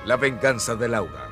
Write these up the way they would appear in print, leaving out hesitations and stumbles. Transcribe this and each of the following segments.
La venganza de Laura.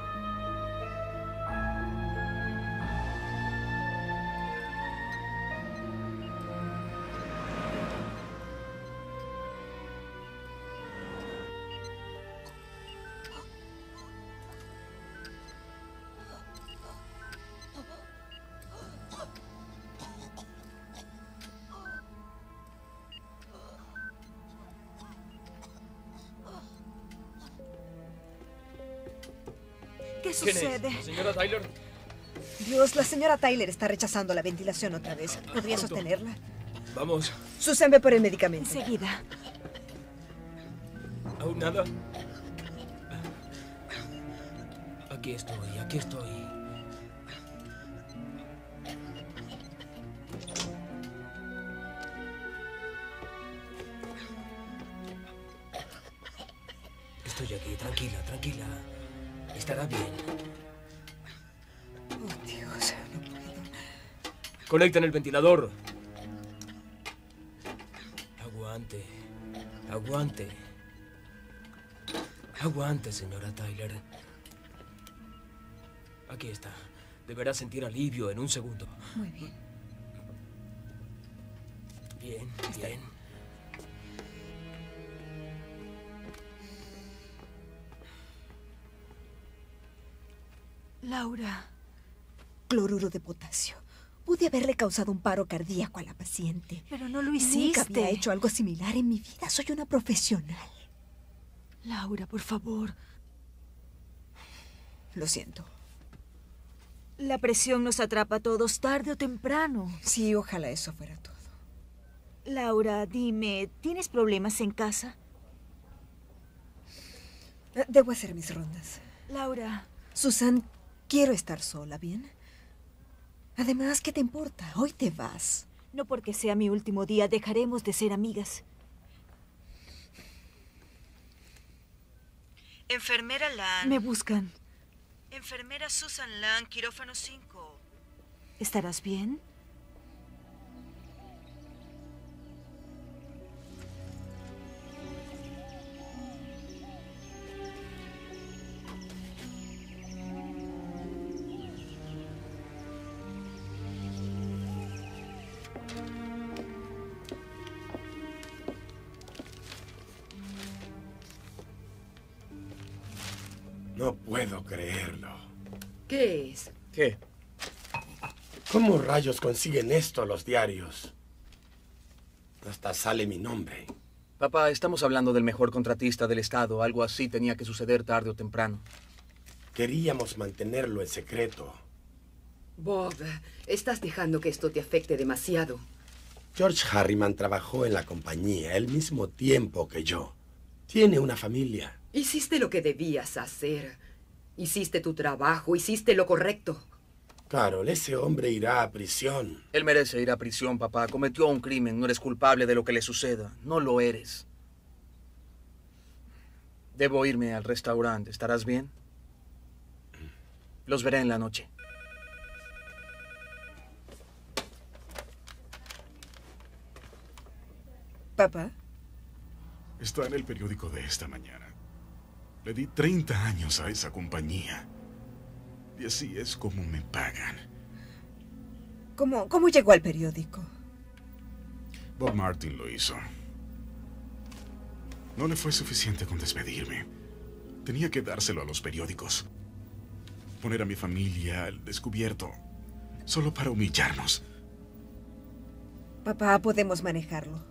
¿Qué ¿Quién sucede? es? ¿La señora Tyler? Dios, la señora Tyler está rechazando la ventilación otra vez. ¿Podría Pronto. sostenerla? Vamos. Susan, ve por el medicamento. Enseguida. ¿Aún nada? Aquí estoy, aquí estoy. Estoy aquí, tranquila, tranquila. Estará bien. Oh, Dios, no puedo. Conecten el ventilador. Aguante. Aguante. Aguante, señora Tyler. Aquí está. Deberá sentir alivio en un segundo. Muy bien. Bien, bien. Laura. Cloruro de potasio. Pude haberle causado un paro cardíaco a la paciente. Pero no lo Nunca hiciste. había hecho algo similar en mi vida. Soy una profesional. Laura, por favor. Lo siento. La presión nos atrapa a todos tarde o temprano. Sí, ojalá eso fuera todo. Laura, dime, ¿tienes problemas en casa? Debo hacer mis rondas. Laura. Susan, quiero estar sola, ¿bien? Además, ¿qué te importa? Hoy te vas. No porque sea mi último día dejaremos de ser amigas. Enfermera Lan. Me buscan. Enfermera Susan Lan, quirófano 5. ¿Estarás bien? No puedo creerlo. ¿Qué es? ¿Qué? ¿Cómo rayos consiguen esto los diarios? Hasta sale mi nombre. Papá, estamos hablando del mejor contratista del estado. Algo así tenía que suceder tarde o temprano. Queríamos mantenerlo en secreto. Bob, estás dejando que esto te afecte demasiado. George Harriman trabajó en la compañía al mismo tiempo que yo. Tiene una familia. Hiciste lo que debías hacer. Hiciste tu trabajo, hiciste lo correcto. Carol, ese hombre irá a prisión. Él merece ir a prisión, papá. Cometió un crimen. No eres culpable de lo que le suceda. No lo eres. Debo irme al restaurante. ¿Estarás bien? Los veré en la noche. ¿Papá? Está en el periódico de esta mañana. Le di 30 años a esa compañía. Y así es como me pagan. ¿Cómo llegó al periódico? Bob Martin lo hizo. No le fue suficiente con despedirme. Tenía que dárselo a los periódicos. Poner a mi familia al descubierto. Solo para humillarnos. Papá, podemos manejarlo.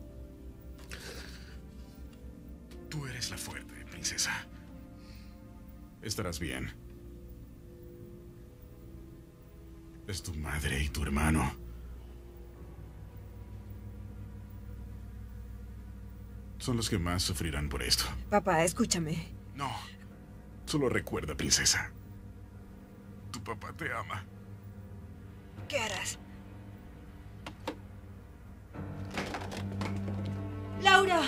Tú eres la fuerte, princesa. Estarás bien. Es tu madre y tu hermano. Son los que más sufrirán por esto. Papá, escúchame. No. Solo recuerda, princesa. Tu papá te ama. ¿Qué harás? ¡Laura!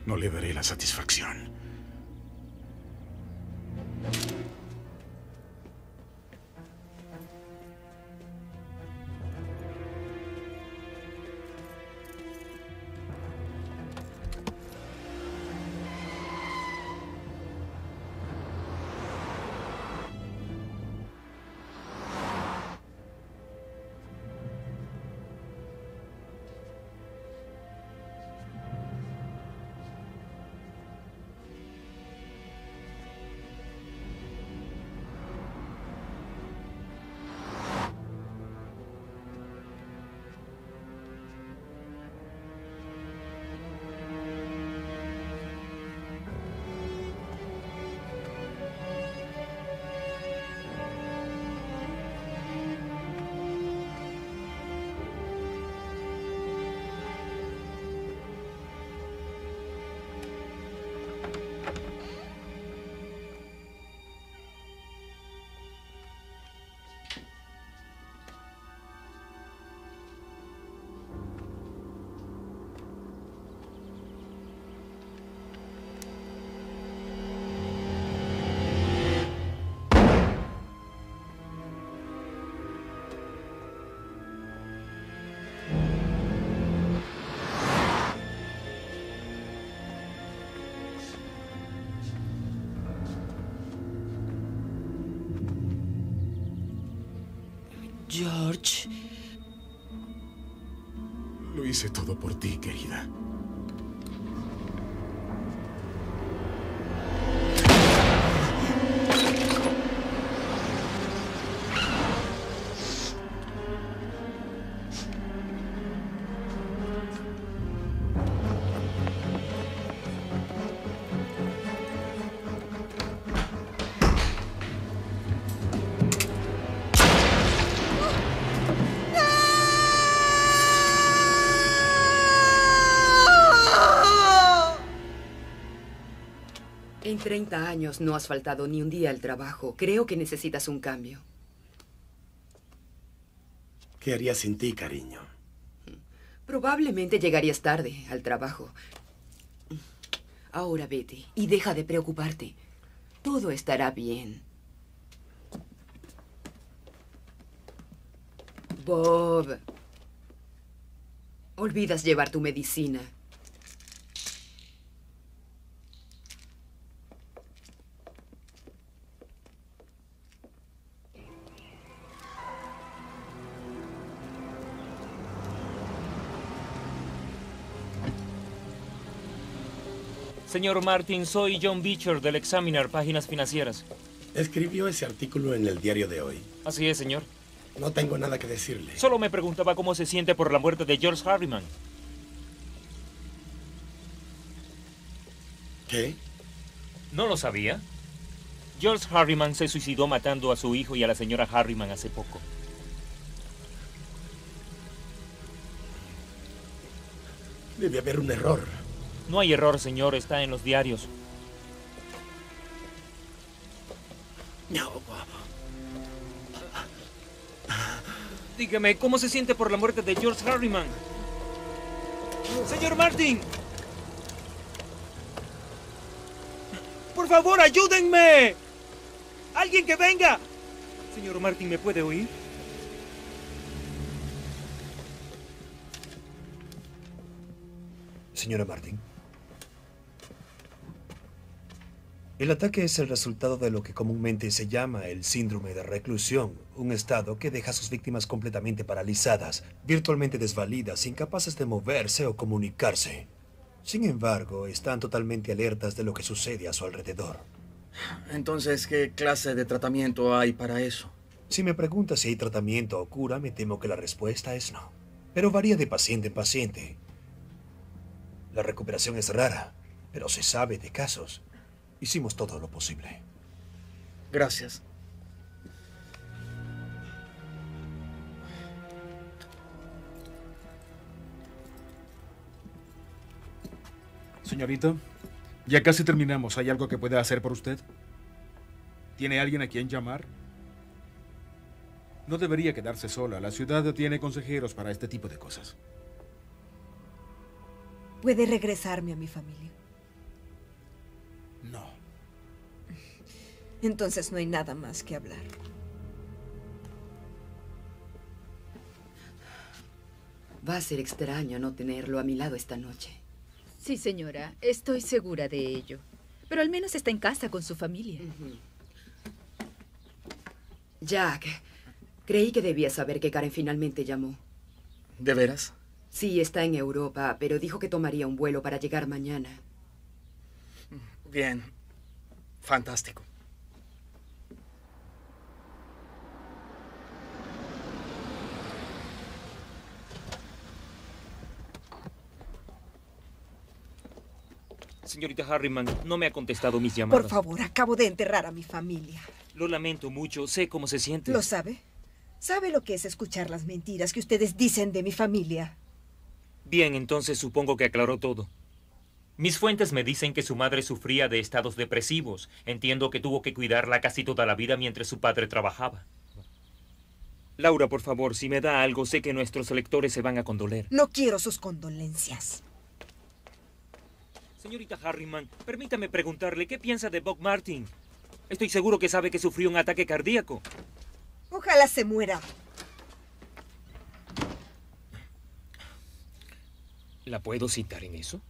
no le daré la satisfacción. George. Lo hice todo por ti, querida. En 30 años no has faltado ni un día al trabajo. Creo que necesitas un cambio. ¿Qué haría sin ti, cariño? Probablemente llegarías tarde al trabajo. Ahora vete y deja de preocuparte. Todo estará bien. Bob. Olvidas llevar tu medicina. Señor Martin, soy John Beecher del Examiner, Páginas Financieras. Escribió ese artículo en el diario de hoy. Así es, señor. No tengo nada que decirle. Solo me preguntaba cómo se siente por la muerte de George Harriman. ¿Qué? ¿No lo sabía? George Harriman se suicidó matando a su hijo y a la señora Harriman hace poco. Debe haber un error. No hay error, señor. Está en los diarios. No, Bob. Dígame, ¿cómo se siente por la muerte de George Harriman? ¡Señor Martin! ¡Por favor, ayúdenme! ¡Alguien que venga! Señor Martin, ¿me puede oír? Señora Martin. El ataque es el resultado de lo que comúnmente se llama el síndrome de reclusión, un estado que deja a sus víctimas completamente paralizadas, virtualmente desvalidas, incapaces de moverse o comunicarse. Sin embargo, están totalmente alertas de lo que sucede a su alrededor. Entonces, ¿qué clase de tratamiento hay para eso? Si me preguntas si hay tratamiento o cura, me temo que la respuesta es no. Pero varía de paciente en paciente. La recuperación es rara, pero se sabe de casos. Hicimos todo lo posible. Gracias. Señorito, ya casi terminamos. ¿Hay algo que pueda hacer por usted? ¿Tiene alguien a quien llamar? No debería quedarse sola. La ciudad tiene consejeros para este tipo de cosas. Puede regresarme a mi familia. No. Entonces no hay nada más que hablar. Va a ser extraño no tenerlo a mi lado esta noche. Sí, señora, estoy segura de ello. Pero al menos está en casa con su familia. Jack, creí que debía saber que Karen finalmente llamó. ¿De veras? Sí, está en Europa, pero dijo que tomaría un vuelo para llegar mañana. Bien. Fantástico. Señorita Harriman, no me ha contestado mis llamadas. Por favor, acabo de enterrar a mi familia. Lo lamento mucho, sé cómo se siente. ¿Lo sabe? ¿Sabe lo que es escuchar las mentiras que ustedes dicen de mi familia? Bien, entonces supongo que aclaró todo. Mis fuentes me dicen que su madre sufría de estados depresivos. Entiendo que tuvo que cuidarla casi toda la vida mientras su padre trabajaba. Laura, por favor, si me da algo, sé que nuestros lectores se van a condoler. No quiero sus condolencias. Señorita Harriman, permítame preguntarle, ¿qué piensa de Bob Martin? Estoy seguro que sabe que sufrió un ataque cardíaco. Ojalá se muera. ¿La puedo citar en eso?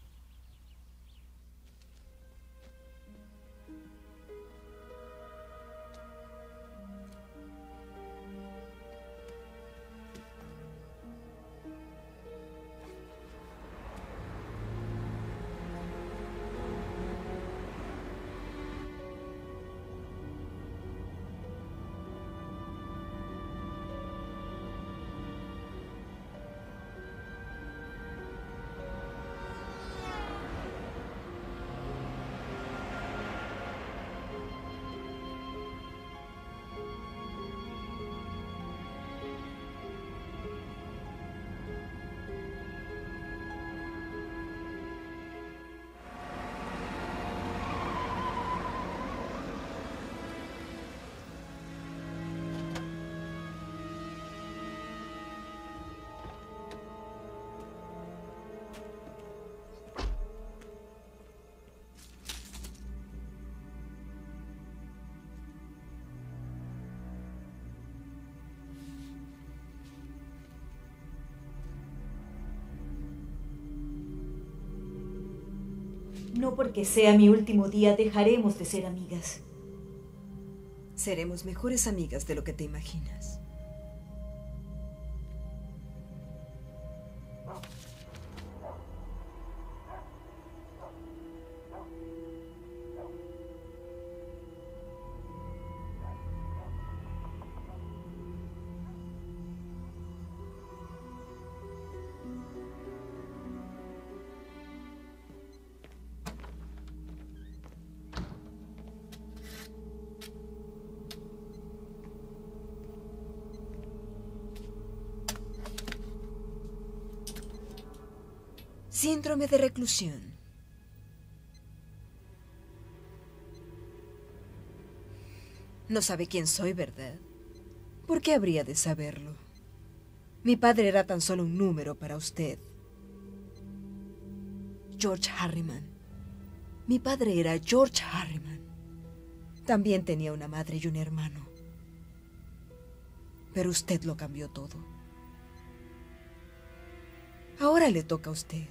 No porque sea mi último día dejaremos de ser amigas. Seremos mejores amigas de lo que te imaginas. Síndrome de reclusión. No sabe quién soy, ¿verdad? ¿Por qué habría de saberlo? Mi padre era tan solo un número para usted. George Harriman. Mi padre era George Harriman. También tenía una madre y un hermano. Pero usted lo cambió todo. Ahora le toca a usted.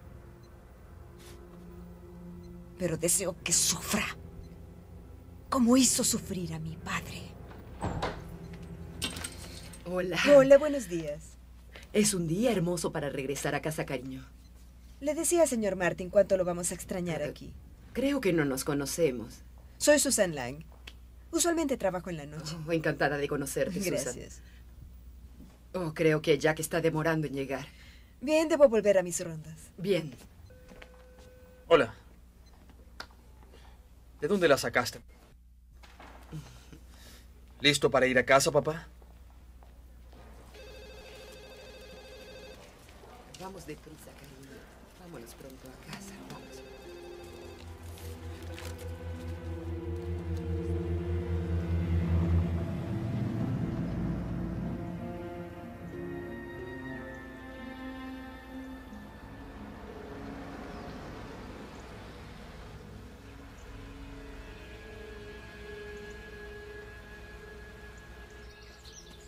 Pero deseo que sufra, como hizo sufrir a mi padre. Hola. Hola, buenos días. Es un día hermoso para regresar a casa, cariño. Le decía, señor Martin, cuánto lo vamos a extrañar aquí. Creo que no nos conocemos. Soy Susan Lang. Usualmente trabajo en la noche. Oh, encantada de conocerte, Susan. Gracias. Oh, creo que Jack está demorando en llegar. Bien, debo volver a mis rondas. Bien. Hola. ¿De dónde la sacaste? ¿Listo para ir a casa, papá? Vamos deprisa, cariño. Vámonos pronto a casa. Vamos.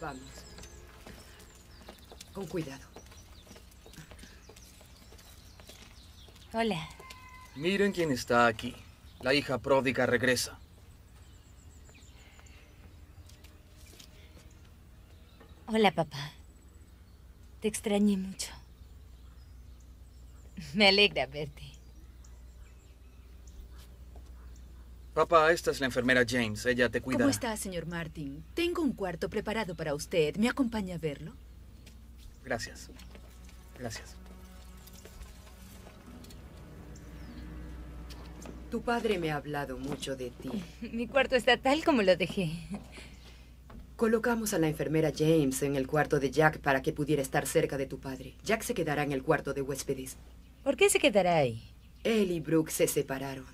Vamos. Con cuidado. Hola. Miren quién está aquí. La hija pródiga regresa. Hola, papá. Te extrañé mucho. Me alegra verte. Papá, esta es la enfermera James. Ella te cuida. ¿Cómo está, señor Martin? Tengo un cuarto preparado para usted. ¿Me acompaña a verlo? Gracias. Gracias. Tu padre me ha hablado mucho de ti. Mi cuarto está tal como lo dejé. Colocamos a la enfermera James en el cuarto de Jack para que pudiera estar cerca de tu padre. Jack se quedará en el cuarto de huéspedes. ¿Por qué se quedará ahí? Él y Brooke se separaron.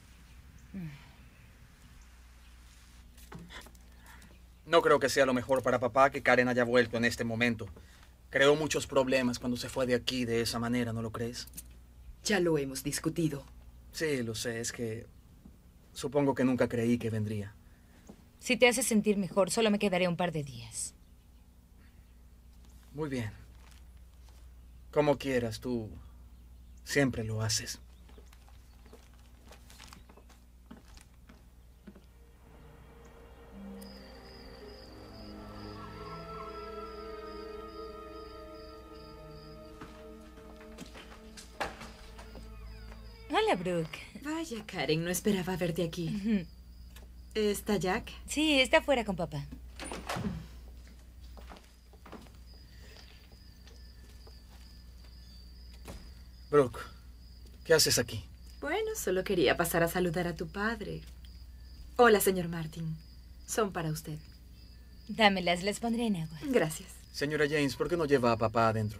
No creo que sea lo mejor para papá que Karen haya vuelto en este momento. Creó muchos problemas cuando se fue de aquí de esa manera, ¿no lo crees? Ya lo hemos discutido. Sí, lo sé. Es que supongo que nunca creí que vendría. Si te hace sentir mejor, solo me quedaré un par de días. Muy bien. Como quieras, tú siempre lo haces. Hola, Brooke. Vaya, Karen, no esperaba verte aquí. ¿Está Jack? Sí, está fuera con papá. Brooke, ¿qué haces aquí? Bueno, solo quería pasar a saludar a tu padre. Hola, señor Martin. Son para usted. Dámelas, las pondré en agua. Gracias. Señora James, ¿por qué no lleva a papá adentro?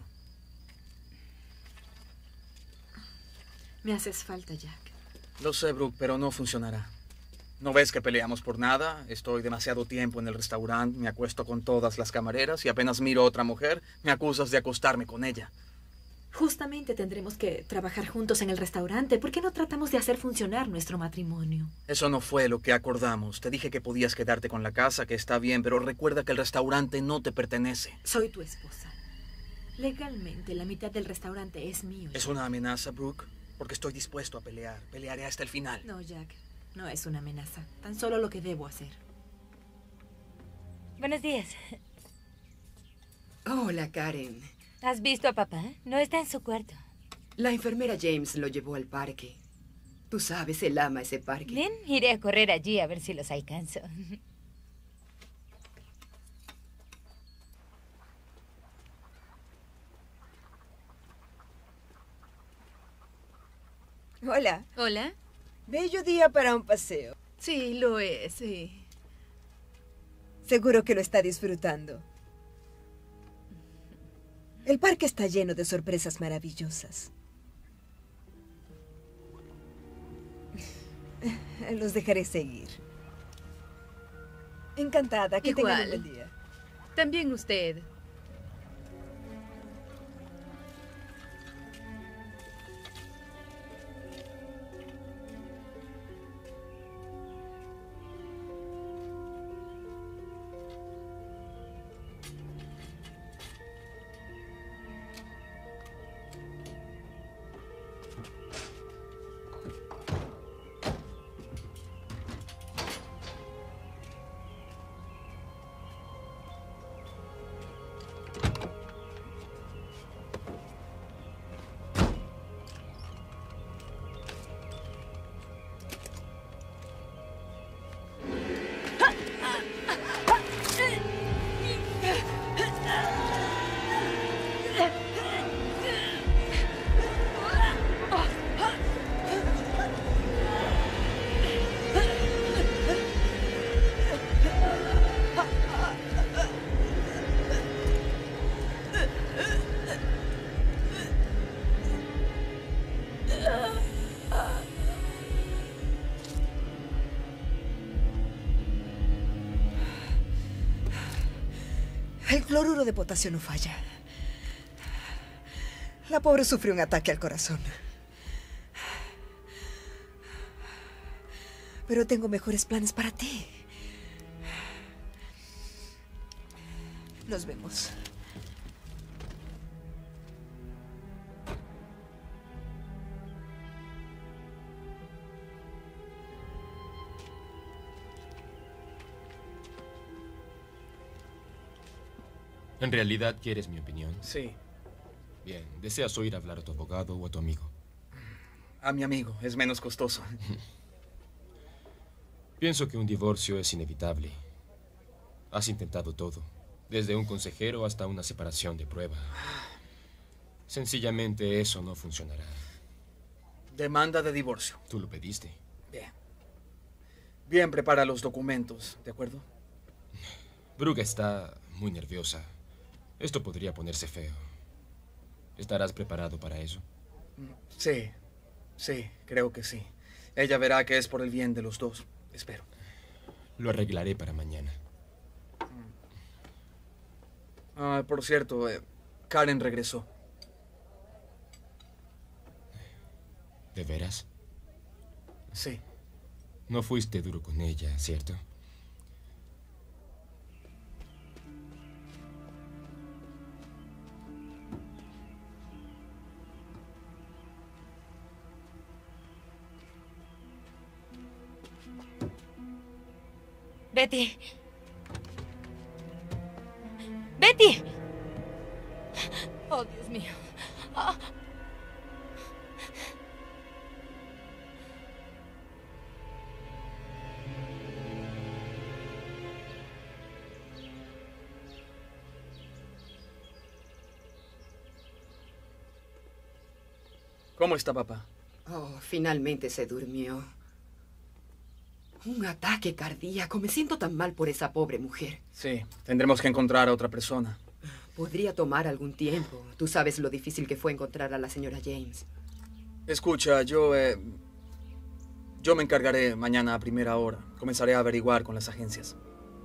Me haces falta, Jack. Lo sé, Brooke, pero no funcionará. ¿No ves que peleamos por nada? Estoy demasiado tiempo en el restaurante, me acuesto con todas las camareras y apenas miro a otra mujer, me acusas de acostarme con ella. Justamente tendremos que trabajar juntos en el restaurante. ¿Por qué no tratamos de hacer funcionar nuestro matrimonio? Eso no fue lo que acordamos. Te dije que podías quedarte con la casa, que está bien, pero recuerda que el restaurante no te pertenece. Soy tu esposa. Legalmente, la mitad del restaurante es mío. ¿Es una amenaza, Brooke? Porque estoy dispuesto a pelear. Pelearé hasta el final. No, Jack. No es una amenaza. Tan solo lo que debo hacer. Buenos días. Hola, Karen. ¿Has visto a papá? No está en su cuarto. La enfermera James lo llevó al parque. Tú sabes, él ama ese parque. Bien, iré a correr allí a ver si los alcanzo. Hola. Hola. Bello día para un paseo. Sí, lo es, sí. Seguro que lo está disfrutando. El parque está lleno de sorpresas maravillosas. Los dejaré seguir. Encantada. Que tengan un buen día. También usted. El cloruro de potasio no falla. La pobre sufrió un ataque al corazón. Pero tengo mejores planes para ti. Nos vemos. ¿En realidad quieres mi opinión? Sí. Bien, ¿deseas oír hablar a tu abogado o a tu amigo? A mi amigo, es menos costoso. Pienso que un divorcio es inevitable. Has intentado todo, desde un consejero hasta una separación de prueba. Sencillamente eso no funcionará. Demanda de divorcio. Tú lo pediste. Bien. Bien, prepara los documentos, ¿de acuerdo? Brooke está muy nerviosa. Esto podría ponerse feo. ¿Estarás preparado para eso? Sí, sí, creo que sí. Ella verá que es por el bien de los dos. Espero. Lo arreglaré para mañana. Por cierto, Karen regresó. ¿De veras? Sí. No fuiste duro con ella, ¿cierto? Betty. Betty. Oh, Dios mío. Ah. ¿Cómo está, papá? Oh, finalmente se durmió. Un ataque cardíaco. Me siento tan mal por esa pobre mujer. Sí, tendremos que encontrar a otra persona. Podría tomar algún tiempo. Tú sabes lo difícil que fue encontrar a la señora James. Escucha, yo me encargaré mañana a primera hora. Comenzaré a averiguar con las agencias.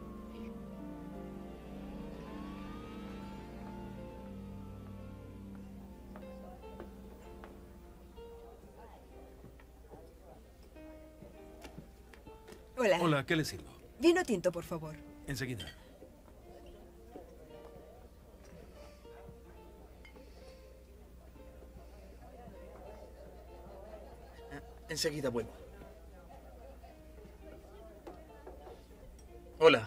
Hola. Hola, ¿qué le sirvo? Vino tinto, por favor. Enseguida. Enseguida vuelvo. Hola.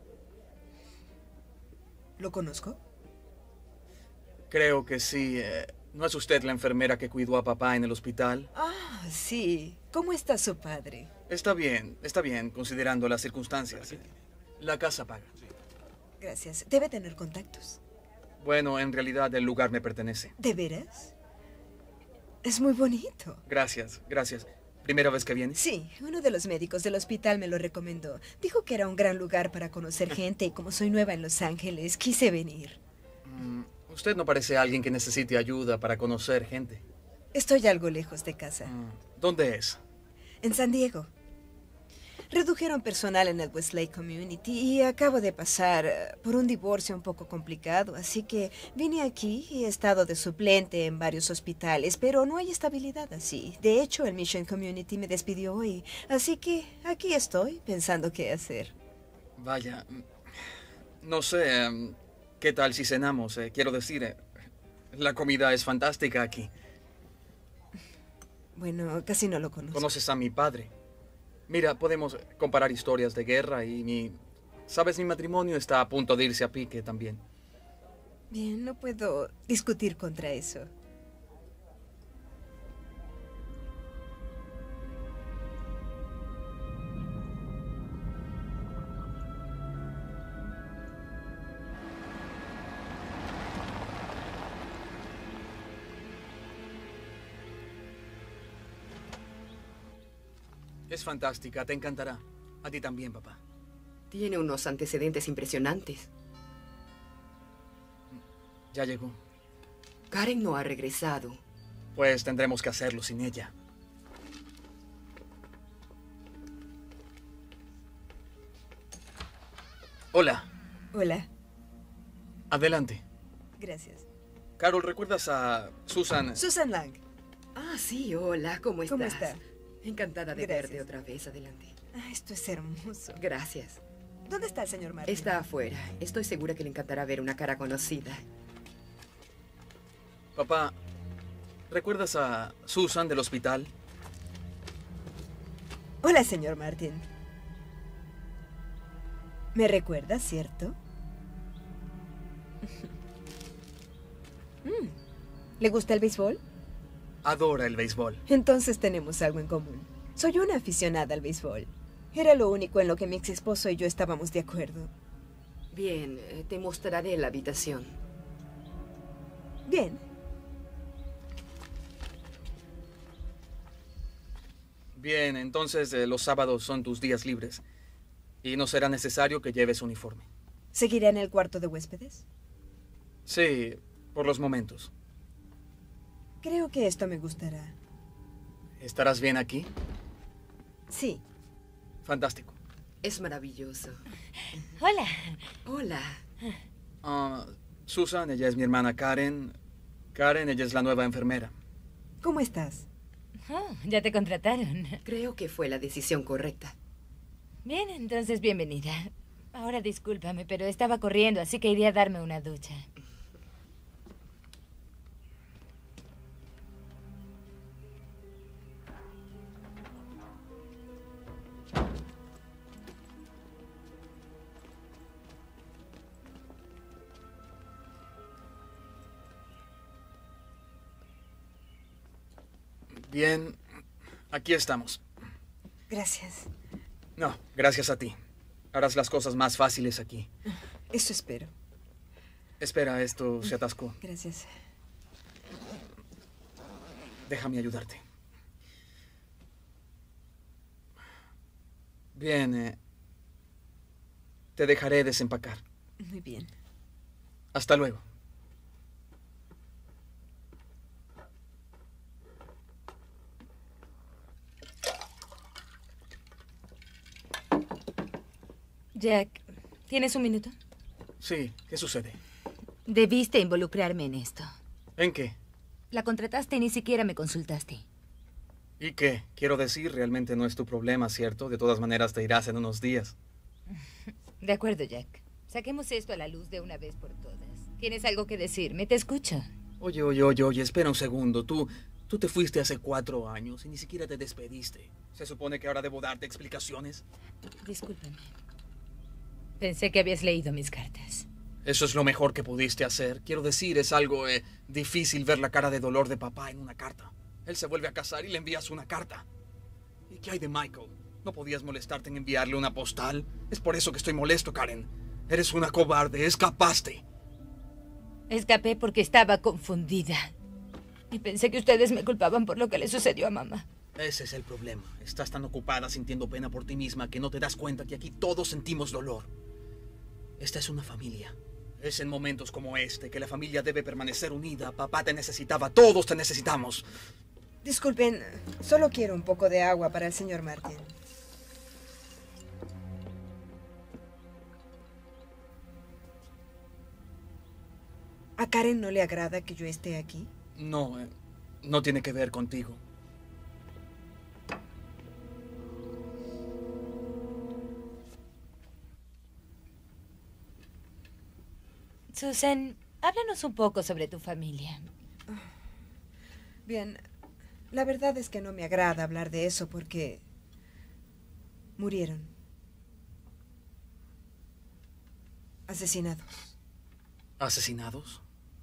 ¿Lo conozco? Creo que sí. ¿No es usted la enfermera que cuidó a papá en el hospital? Ah, sí. ¿Cómo está su padre? Está bien, considerando las circunstancias. La casa paga. Gracias. Debe tener contactos. Bueno, en realidad el lugar me pertenece. ¿De veras? Es muy bonito. Gracias, gracias. ¿Primera vez que viene? Sí, uno de los médicos del hospital me lo recomendó. Dijo que era un gran lugar para conocer gente y como soy nueva en Los Ángeles, quise venir. Usted no parece alguien que necesite ayuda para conocer gente. Estoy algo lejos de casa. ¿Dónde es? En San Diego. Redujeron personal en el Westlake Community y acabo de pasar por un divorcio un poco complicado, así que vine aquí y he estado de suplente en varios hospitales, pero no hay estabilidad así. De hecho, el Mission Community me despidió hoy, así que aquí estoy pensando qué hacer. Vaya, no sé, ¿qué tal si cenamos? Quiero decir, la comida es fantástica aquí. Bueno, casi no lo conozco. ¿Conoces a mi padre? Mira, podemos comparar historias de guerra y ¿sabes? Mi matrimonio está a punto de irse a pique también. Bien, no puedo discutir contra eso. Es fantástica, te encantará. A ti también, papá. Tiene unos antecedentes impresionantes. Ya llegó. Karen no ha regresado. Pues tendremos que hacerlo sin ella. Hola. Hola. Adelante. Gracias. Carol, ¿recuerdas a Susan? Susan Lang. Ah, sí, hola, ¿cómo estás? ¿Cómo está? Encantada de Gracias. verte otra vez. Adelante. Ah, esto es hermoso. Gracias. ¿Dónde está el señor Martin? Está afuera. Estoy segura que le encantará ver una cara conocida. Papá, ¿recuerdas a Susan del hospital? Hola, señor Martin. ¿Me recuerda, cierto? ¿Le gusta el béisbol? Adora el béisbol. Entonces tenemos algo en común. Soy una aficionada al béisbol. Era lo único en lo que mi ex esposo y yo estábamos de acuerdo. Bien, te mostraré la habitación. Bien. Bien, entonces los sábados son tus días libres. Y no será necesario que lleves uniforme. ¿Seguirá en el cuarto de huéspedes? Sí, por los momentos. Creo que esto me gustará. ¿Estarás bien aquí? Sí. Fantástico. Es maravilloso. Hola. Hola. Susan, ella es mi hermana Karen. Karen, ella es la nueva enfermera. ¿Cómo estás? Oh, ya te contrataron. Creo que fue la decisión correcta. Bien, entonces bienvenida. Ahora discúlpame, pero estaba corriendo, así que iría a darme una ducha. Bien, aquí estamos. Gracias. No, gracias a ti. Harás las cosas más fáciles aquí. Eso espero. Espera, esto se atascó. Gracias. Déjame ayudarte. Bien, te dejaré desempacar. Muy bien. Hasta luego. Jack, ¿tienes un minuto? Sí, ¿qué sucede? Debiste involucrarme en esto. ¿En qué? La contrataste y ni siquiera me consultaste. ¿Y qué? Quiero decir, realmente no es tu problema, ¿cierto? De todas maneras te irás en unos días. De acuerdo, Jack. Saquemos esto a la luz de una vez por todas. ¿Tienes algo que decirme? Te escucho. Oye, espera un segundo. Tú te fuiste hace 4 años y ni siquiera te despediste. ¿Se supone que ahora debo darte explicaciones? Discúlpame. Pensé que habías leído mis cartas. Eso es lo mejor que pudiste hacer. Quiero decir, es algo difícil ver la cara de dolor de papá en una carta. Él se vuelve a casar y le envías una carta. ¿Y qué hay de Michael? ¿No podías molestarte en enviarle una postal? Es por eso que estoy molesto, Karen. Eres una cobarde, escapaste. Escapé porque estaba confundida. Y pensé que ustedes me culpaban por lo que le sucedió a mamá. Ese es el problema. Estás tan ocupada sintiendo pena por ti misma que no te das cuenta que aquí todos sentimos dolor. Esta es una familia. Es en momentos como este que la familia debe permanecer unida. Papá te necesitaba, todos te necesitamos. Disculpen, solo quiero un poco de agua para el señor Martin. ¿A Karen no le agrada que yo esté aquí? No, no tiene que ver contigo. Susan, háblanos un poco sobre tu familia. Bien, la verdad es que no me agrada hablar de eso porque murieron. Asesinados. ¿Asesinados?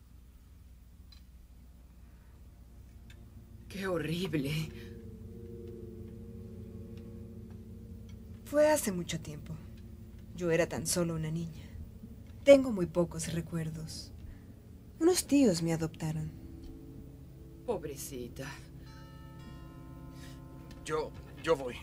¡Qué horrible! Fue hace mucho tiempo. Yo era tan solo una niña. Tengo muy pocos recuerdos. Unos tíos me adoptaron. Pobrecita. Yo voy.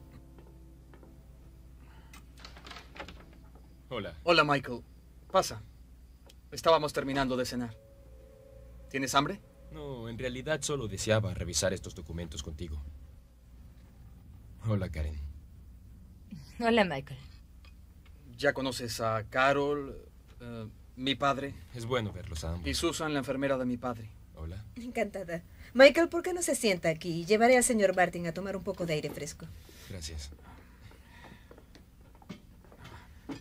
Hola. Hola, Michael. Pasa. Estábamos terminando de cenar. ¿Tienes hambre? No, en realidad solo deseaba revisar estos documentos contigo. Hola, Karen. Hola, Michael. ¿Ya conoces a Carol, mi padre? Es bueno verlos a ambos. Y Susan, la enfermera de mi padre. Hola. Encantada. Michael, ¿por qué no se sienta aquí? Llevaré al señor Martin a tomar un poco de aire fresco. Gracias.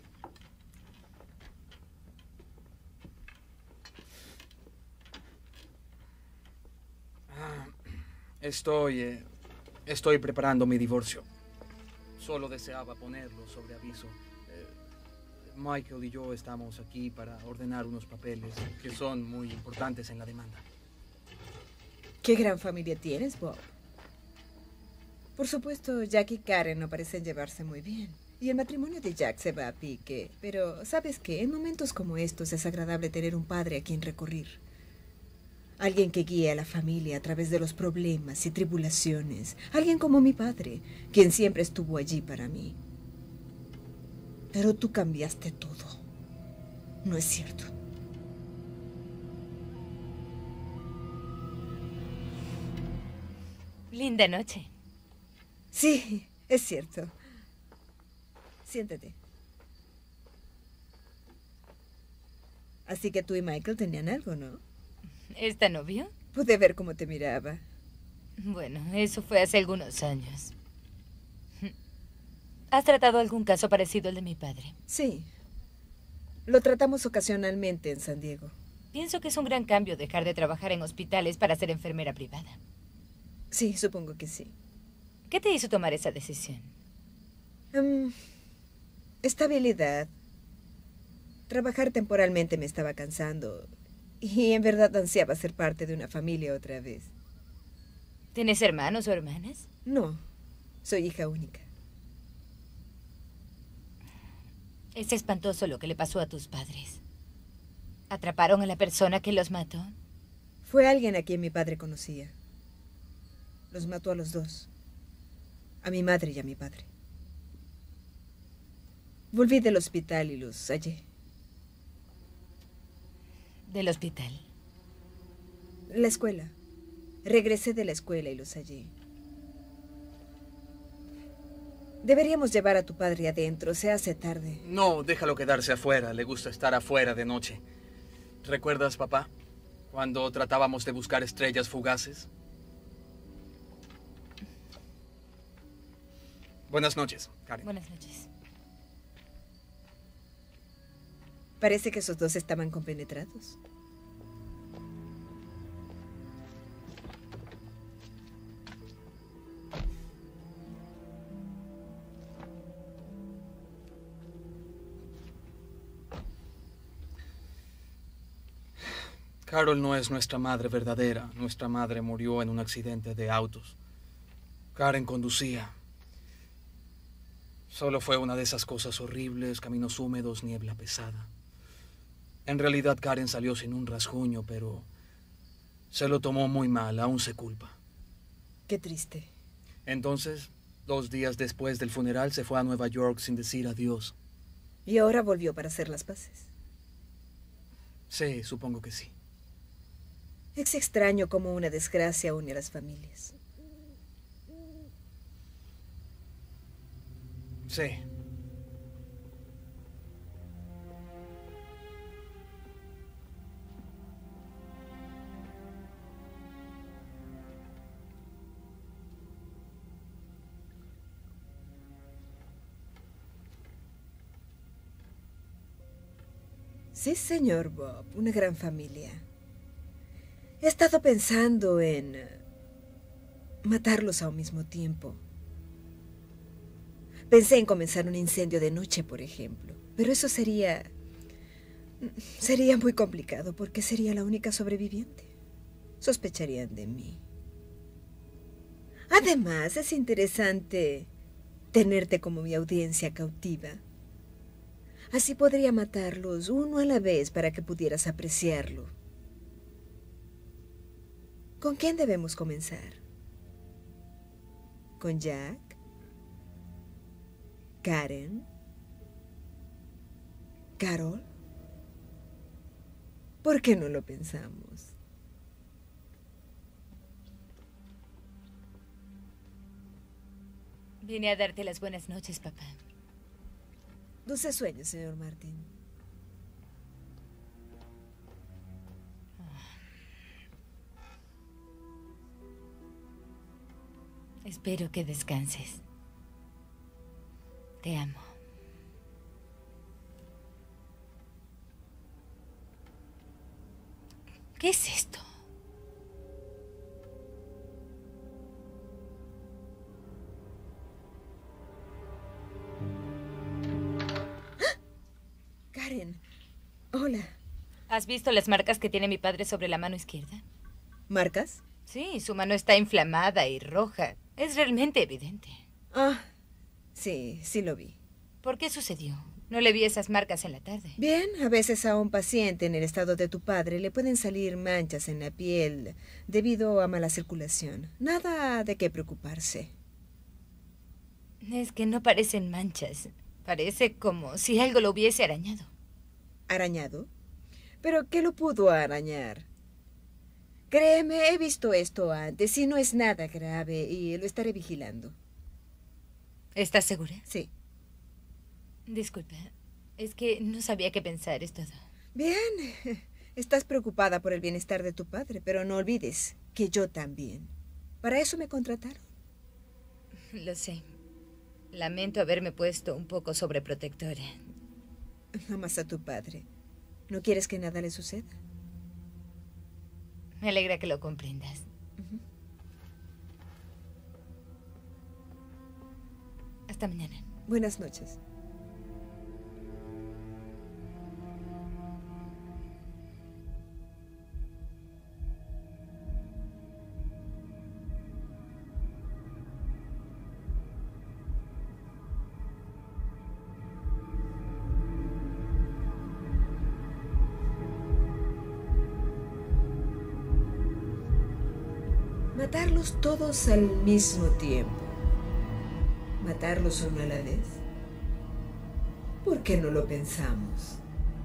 Estoy preparando mi divorcio. Solo deseaba ponerlo sobre aviso. Michael y yo estamos aquí para ordenar unos papeles que son muy importantes en la demanda. ¿Qué gran familia tienes, Bob? Por supuesto, Jack y Karen no parecen llevarse muy bien. Y el matrimonio de Jack se va a pique. Pero, ¿sabes qué? En momentos como estos es agradable tener un padre a quien recurrir. Alguien que guíe a la familia a través de los problemas y tribulaciones. Alguien como mi padre, quien siempre estuvo allí para mí. Pero tú cambiaste todo. ¿No es cierto? Linda noche. Sí, es cierto. Siéntate. Así que tú y Michael tenían algo, ¿no? ¿Esta novio? Pude ver cómo te miraba. Bueno, eso fue hace algunos años. ¿Has tratado algún caso parecido al de mi padre? Sí. Lo tratamos ocasionalmente en San Diego. Pienso que es un gran cambio dejar de trabajar en hospitales para ser enfermera privada. Sí, supongo que sí. ¿Qué te hizo tomar esa decisión? Estabilidad. Trabajar temporalmente me estaba cansando. Y en verdad ansiaba ser parte de una familia otra vez. ¿Tienes hermanos o hermanas? No, soy hija única. Es espantoso lo que le pasó a tus padres. ¿Atraparon a la persona que los mató? Fue alguien a quien mi padre conocía. Los mató a los dos. A mi madre y a mi padre. Volví del hospital y los hallé. ¿Del hospital? La escuela. Regresé de la escuela y los hallé. Deberíamos llevar a tu padre adentro. Se hace tarde. No, déjalo quedarse afuera. Le gusta estar afuera de noche. ¿Recuerdas, papá? Cuando tratábamos de buscar estrellas fugaces. Buenas noches, Karen. Buenas noches. Parece que esos dos estaban compenetrados. Carol no es nuestra madre verdadera. Nuestra madre murió en un accidente de autos. Karen conducía. Solo fue una de esas cosas horribles, caminos húmedos, niebla pesada. En realidad Karen salió sin un rasguño, pero se lo tomó muy mal, aún se culpa. Qué triste. Entonces, 2 días después del funeral, se fue a Nueva York sin decir adiós. ¿Y ahora volvió para hacer las paces? Sí, supongo que sí. Es extraño cómo una desgracia une a las familias. Sí. Sí, señor Bob, una gran familia. He estado pensando en matarlos a un mismo tiempo. Pensé en comenzar un incendio de noche, por ejemplo. Pero eso sería muy complicado porque sería la única sobreviviente. Sospecharían de mí. Además, es interesante tenerte como mi audiencia cautiva. Así podría matarlos uno a la vez para que pudieras apreciarlo. ¿Con quién debemos comenzar? ¿Con Jack? ¿Karen? ¿Carol? ¿Por qué no lo pensamos? Vine a darte las buenas noches, papá. Dulces sueños, señor Martin. Espero que descanses. Te amo. ¿Qué es esto? Hola. ¿Has visto las marcas que tiene mi padre sobre la mano izquierda? ¿Marcas? Sí, su mano está inflamada y roja. Es realmente evidente. Ah, sí, sí lo vi. ¿Por qué sucedió? No le vi esas marcas en la tarde. Bien, a veces a un paciente en el estado de tu padre le pueden salir manchas en la piel debido a mala circulación. Nada de qué preocuparse. Es que no parecen manchas. Parece como si algo lo hubiese arañado. ¿Arañado? ¿Pero qué lo pudo arañar? Créeme, he visto esto antes y no es nada grave y lo estaré vigilando. ¿Estás segura? Sí. Disculpa, es que no sabía qué pensar, es todo. Bien, estás preocupada por el bienestar de tu padre, pero no olvides que yo también. Para eso me contrataron. Lo sé. Lamento haberme puesto un poco sobreprotectora. Amas a tu padre. ¿No quieres que nada le suceda? Me alegra que lo comprendas. Hasta mañana. Buenas noches. Matarlos todos al mismo tiempo. Matarlos uno a la vez. ¿Por qué no lo pensamos?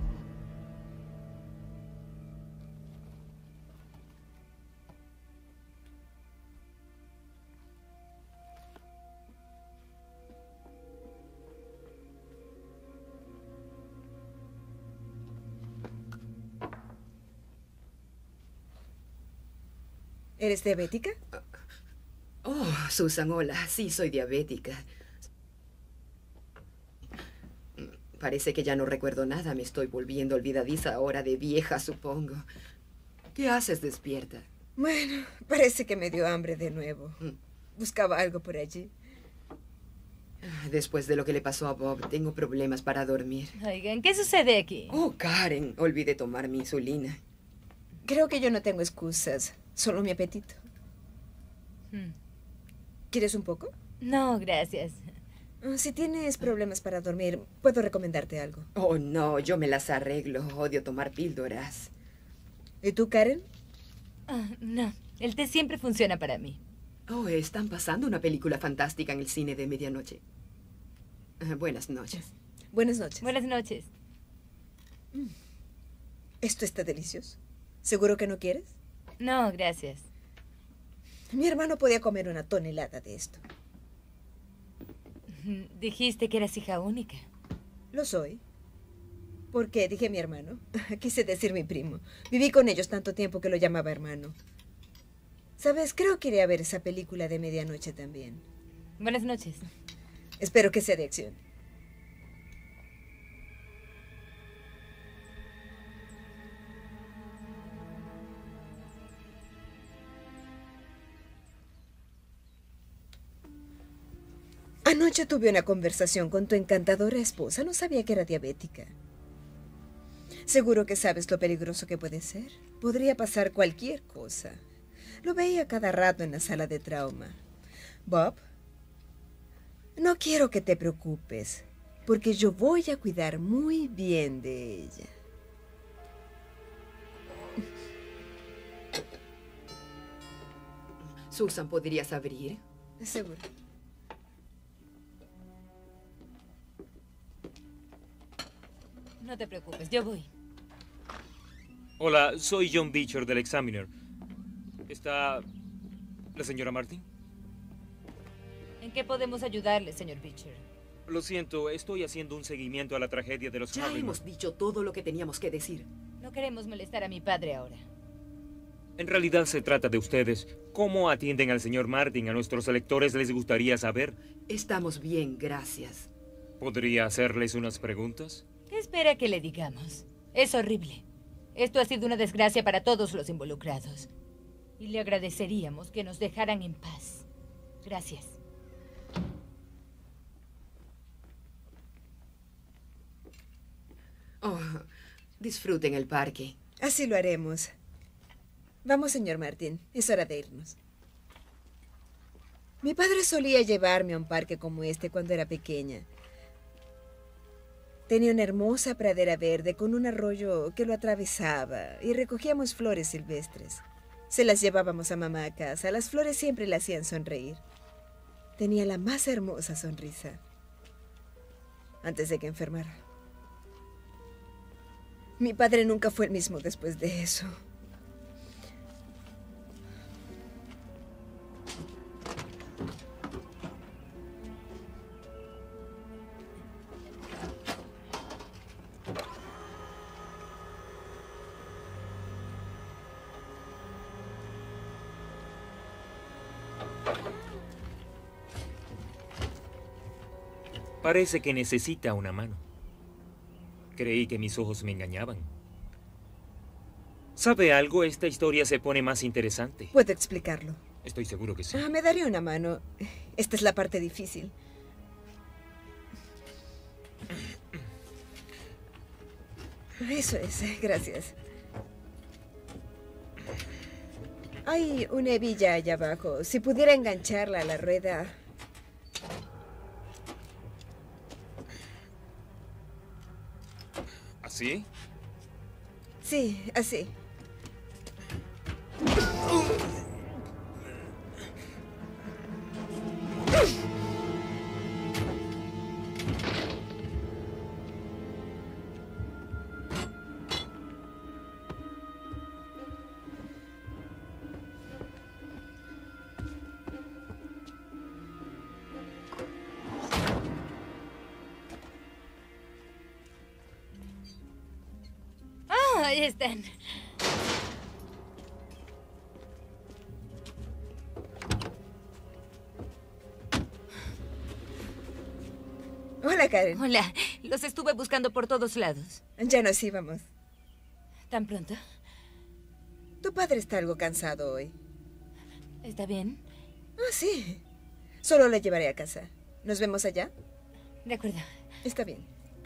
¿Eres diabética? Oh, Susan, hola. Sí, soy diabética. Parece que ya no recuerdo nada. Me estoy volviendo olvidadiza ahora de vieja, supongo. ¿Qué haces despierta? Bueno, parece que me dio hambre de nuevo. Buscaba algo por allí. Después de lo que le pasó a Bob, tengo problemas para dormir. Oigan, ¿qué sucede aquí? Oh, Karen, olvidé tomar mi insulina. Creo que yo no tengo excusas, solo mi apetito. ¿Quieres un poco? No, gracias. Si tienes problemas para dormir, puedo recomendarte algo. Oh, no, yo me las arreglo. Odio tomar píldoras. ¿Y tú, Karen? No, el té siempre funciona para mí. Oh, están pasando una película fantástica en el cine de medianoche. Buenas noches. Buenas noches. Buenas noches. Esto está delicioso. ¿Seguro que no quieres? No, gracias. Mi hermano podía comer una tonelada de esto. Dijiste que eras hija única. Lo soy. ¿Por qué? Dije mi hermano. Quise decir mi primo. Viví con ellos tanto tiempo que lo llamaba hermano. ¿Sabes? Creo que iré a ver esa película de medianoche también. Buenas noches. Espero que sea de acción. Anoche tuve una conversación con tu encantadora esposa. No sabía que era diabética. Seguro que sabes lo peligroso que puede ser. Podría pasar cualquier cosa. Lo veía cada rato en la sala de trauma. Bob, no quiero que te preocupes, porque yo voy a cuidar muy bien de ella. Susan, ¿podrías abrir? Seguro. No te preocupes, yo voy. Hola, soy John Beecher del Examiner. ¿Está la señora Martin? ¿En qué podemos ayudarle, señor Beecher? Lo siento, estoy haciendo un seguimiento a la tragedia de los Ya Harriman. hemos dicho todo lo que teníamos que decir. No queremos molestar a mi padre ahora. En realidad se trata de ustedes. ¿Cómo atienden al señor Martin? A nuestros electores les gustaría saber. Estamos bien, gracias. ¿Podría hacerles unas preguntas? ¿Qué espera que le digamos? Es horrible. Esto ha sido una desgracia para todos los involucrados. Y le agradeceríamos que nos dejaran en paz. Gracias. Oh, Disfruten el parque. Así lo haremos. Vamos, señor Martin. Es hora de irnos. Mi padre solía llevarme a un parque como este cuando era pequeña. Tenía una hermosa pradera verde con un arroyo que lo atravesaba y recogíamos flores silvestres. Se las llevábamos a mamá a casa. Las flores siempre le hacían sonreír. Tenía la más hermosa sonrisa. Antes de que enfermara. Mi padre nunca fue el mismo después de eso. Parece que necesita una mano. Creí que mis ojos me engañaban. ¿Sabe algo? Esta historia se pone más interesante. ¿Puedo explicarlo? Estoy seguro que sí. Me daría una mano. Esta es la parte difícil. Eso es, gracias. Hay una hebilla allá abajo. Si pudiera engancharla a la rueda... ¿Así? Sí, así. Ahí están. Hola, Karen. Hola. Los estuve buscando por todos lados. Ya nos íbamos. ¿Tan pronto? Tu padre está algo cansado hoy. ¿Está bien? Sí. Solo le llevaré a casa. ¿Nos vemos allá? De acuerdo. Está bien.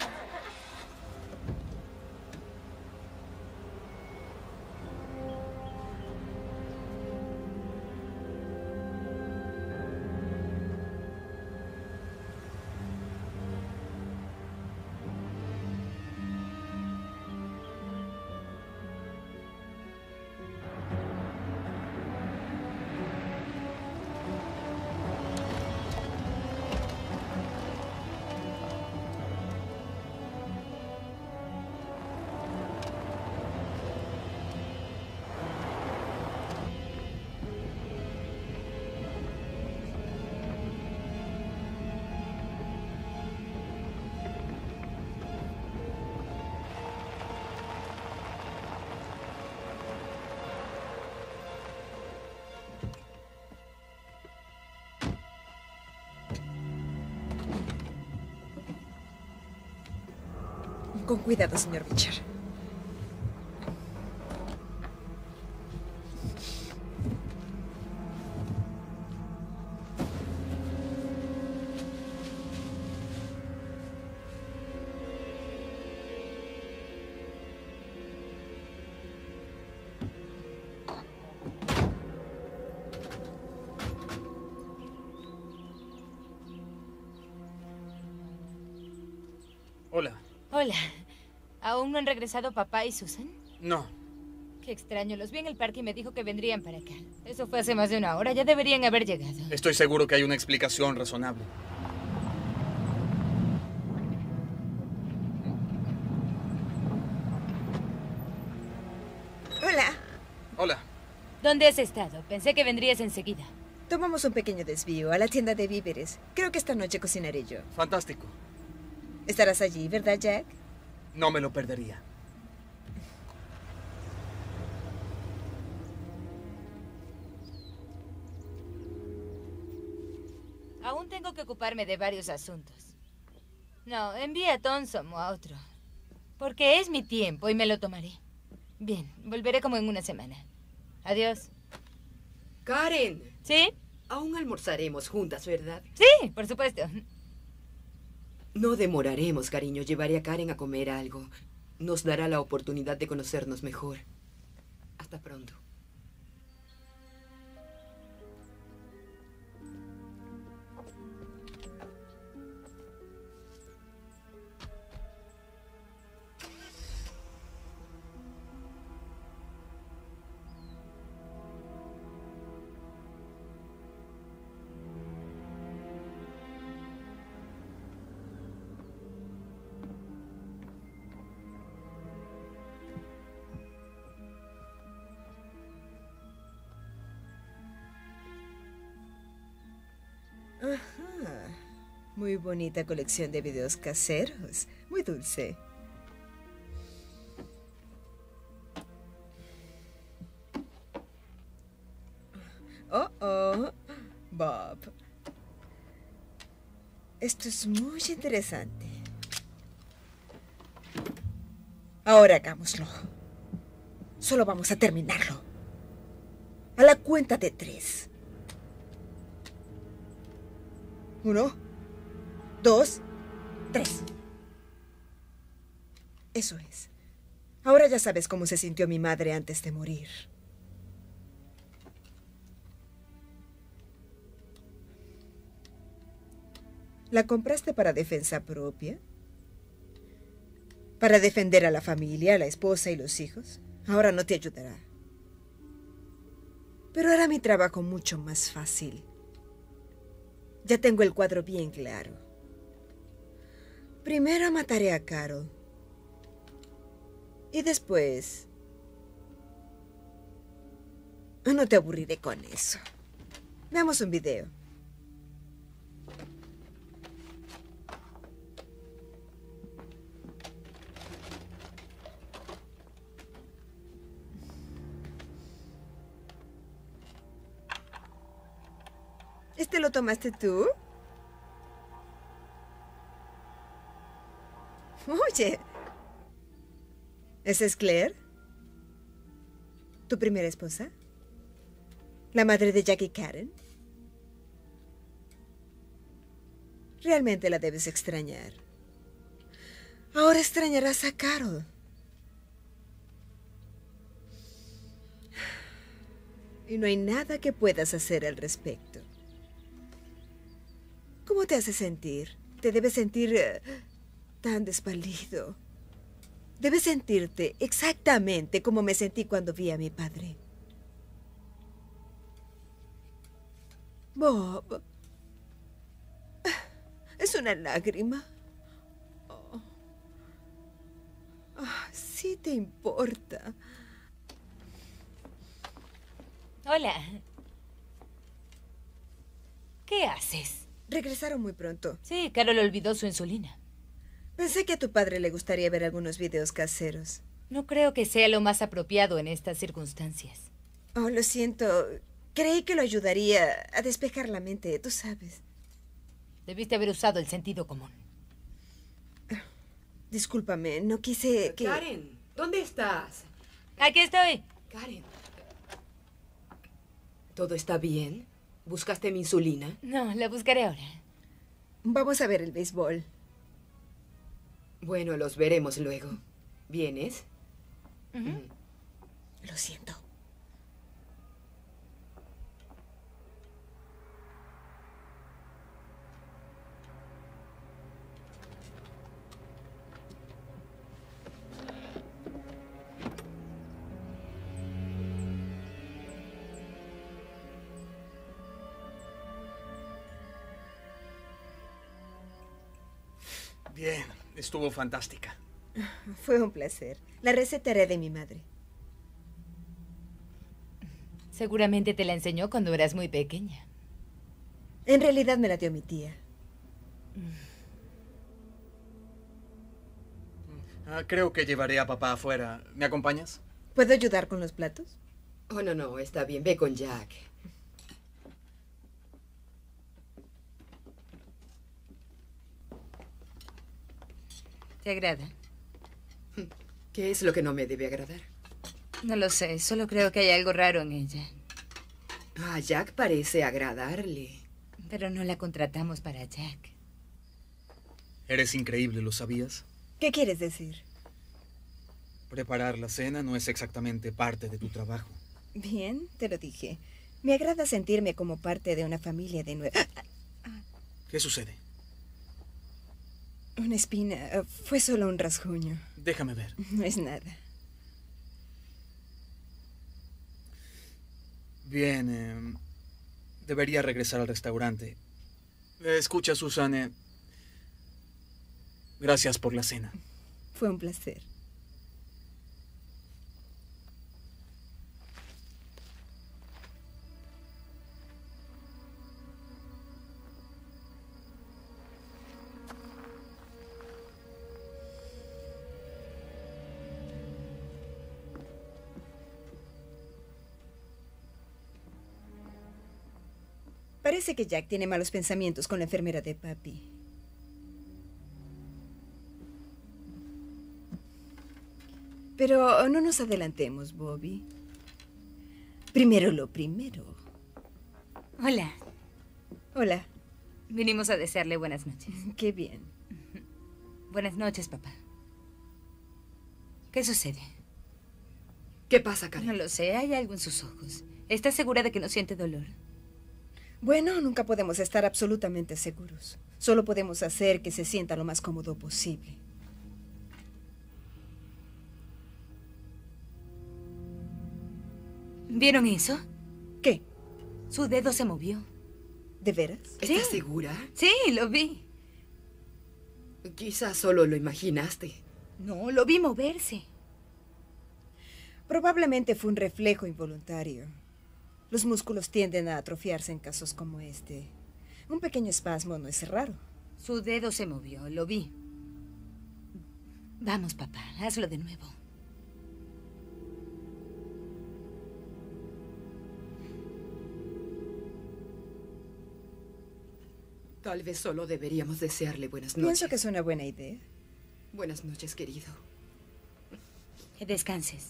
Con cuidado, señor Beecher. Hola. Hola. ¿Aún no han regresado papá y Susan? No. Qué extraño. Los vi en el parque y me dijo que vendrían para acá. Eso fue hace más de una hora. Ya deberían haber llegado. Estoy seguro que hay una explicación razonable. Hola. Hola. ¿Dónde has estado? Pensé que vendrías enseguida. Tomamos un pequeño desvío a la tienda de víveres. Creo que esta noche cocinaré yo. Fantástico. Estarás allí, ¿verdad, Jack? No me lo perdería. Aún tengo que ocuparme de varios asuntos. No, envía a Thompson o a otro. Porque es mi tiempo y me lo tomaré. Bien, volveré como en una semana. Adiós. Karen. ¿Sí? Aún almorzaremos juntas, ¿verdad? Sí, por supuesto. No demoraremos, cariño. Llevaré a Karen a comer algo. Nos dará la oportunidad de conocernos mejor. Hasta pronto. Ajá. Muy bonita colección de videos caseros. Muy dulce. Oh, Bob. Esto es muy interesante. Ahora hagámoslo. Solo vamos a terminarlo. A la cuenta de 3. 1, 2, 3. Eso es. Ahora ya sabes cómo se sintió mi madre antes de morir. ¿La compraste para defensa propia? ¿Para defender a la familia, a la esposa y los hijos? Ahora no te ayudará. Pero hará mi trabajo mucho más fácil. Ya tengo el cuadro bien claro. Primero mataré a Carol. Y después... No te aburriré con eso. Veamos un video. ¿Este lo tomaste tú? Oye, ¿esa es Claire? ¿Tu primera esposa? ¿La madre de Jack y Karen? Realmente la debes extrañar. Ahora extrañarás a Carol. Y no hay nada que puedas hacer al respecto. ¿Cómo te hace sentir? Te debes sentir tan desvalido. Debes sentirte exactamente como me sentí cuando vi a mi padre. Bob. Es una lágrima. Oh. Sí te importa. Hola. ¿Qué haces? Regresaron muy pronto. Sí, Carol olvidó su insulina. Pensé que a tu padre le gustaría ver algunos videos caseros. No creo que sea lo más apropiado en estas circunstancias. Oh, lo siento. Creí que lo ayudaría a despejar la mente, tú sabes. Debiste haber usado el sentido común. Discúlpame, no quise que... Karen, ¿dónde estás? Aquí estoy. Karen. ¿Todo está bien? ¿Buscaste mi insulina? No, la buscaré ahora. Vamos a ver el béisbol. Bueno, los veremos luego. ¿Vienes? Lo siento. Bien, estuvo fantástica. Fue un placer. La receta era de mi madre. Seguramente te la enseñó cuando eras muy pequeña. En realidad me la dio mi tía. Creo que llevaré a papá afuera. ¿Me acompañas? ¿Puedo ayudar con los platos? Oh, no, está bien. Ve con Jack. ¿Te agrada? ¿Qué es lo que no me debe agradar? No lo sé, solo creo que hay algo raro en ella. A Jack parece agradarle. Pero no la contratamos para Jack. Eres increíble, ¿lo sabías? ¿Qué quieres decir? Preparar la cena no es exactamente parte de tu trabajo. Bien, te lo dije. Me agrada sentirme como parte de una familia de nuevo. ¿Qué sucede? Una espina. Fue solo un rasguño. Déjame ver. No es nada. Bien, debería regresar al restaurante. Escucha, Susan. Gracias por la cena. Fue un placer. Parece que Jack tiene malos pensamientos con la enfermera de papi. Pero no nos adelantemos, Bobby. Primero lo primero. Hola. Hola. Vinimos a desearle buenas noches. Qué bien. Buenas noches, papá. ¿Qué sucede? ¿Qué pasa, Karen? No lo sé, hay algo en sus ojos. ¿Estás segura de que no siente dolor? Bueno, nunca podemos estar absolutamente seguros. Solo podemos hacer que se sienta lo más cómodo posible. ¿Vieron eso? ¿Qué? Su dedo se movió. ¿De veras? ¿Estás segura? Sí, lo vi. Quizás solo lo imaginaste. No, lo vi moverse. Probablemente fue un reflejo involuntario. Los músculos tienden a atrofiarse en casos como este. Un pequeño espasmo no es raro. Su dedo se movió, lo vi. Vamos, papá, hazlo de nuevo. Tal vez solo deberíamos desearle buenas noches. Pienso que es una buena idea. Buenas noches, querido. Que descanses.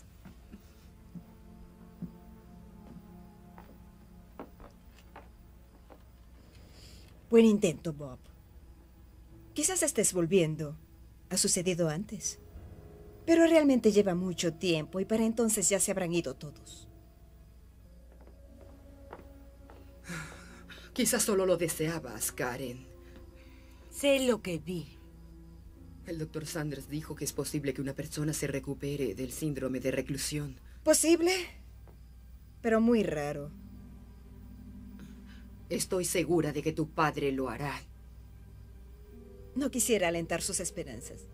Buen intento, Bob. Quizás estés volviendo. Ha sucedido antes. Pero realmente lleva mucho tiempo y para entonces ya se habrán ido todos. Quizás solo lo deseabas, Karen. Sé lo que vi. El doctor Sanders dijo que es posible que una persona se recupere del síndrome de reclusión. ¿Posible? Pero muy raro. Estoy segura de que tu padre lo hará. No quisiera alentar sus esperanzas.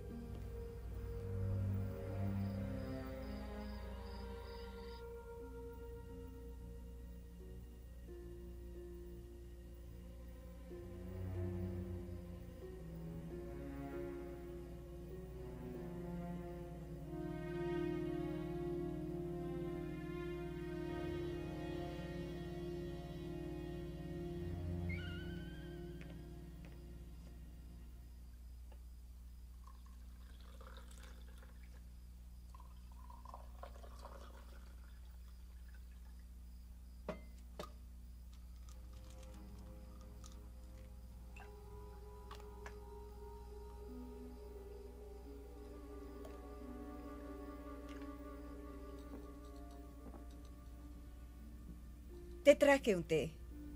Te traje un té.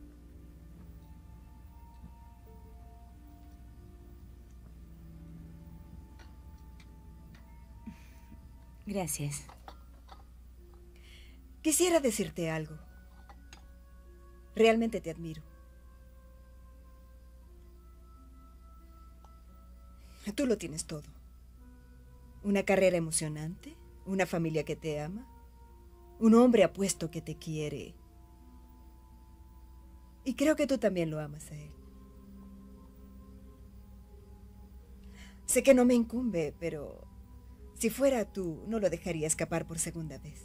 Gracias. Quisiera decirte algo. Realmente te admiro. Tú lo tienes todo. Una carrera emocionante, una familia que te ama, un hombre apuesto que te quiere. Y creo que tú también lo amas a él. Sé que no me incumbe, pero si fuera tú, no lo dejaría escapar por segunda vez.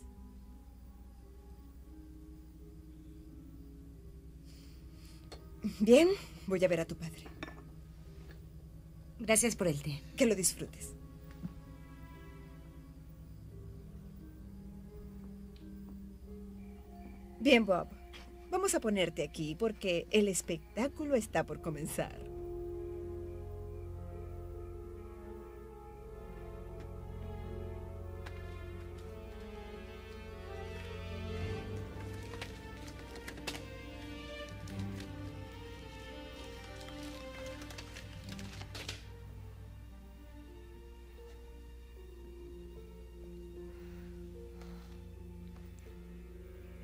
Bien, voy a ver a tu padre. Gracias por el té. Que lo disfrutes. Bien, Bob. Vamos a ponerte aquí porque el espectáculo está por comenzar.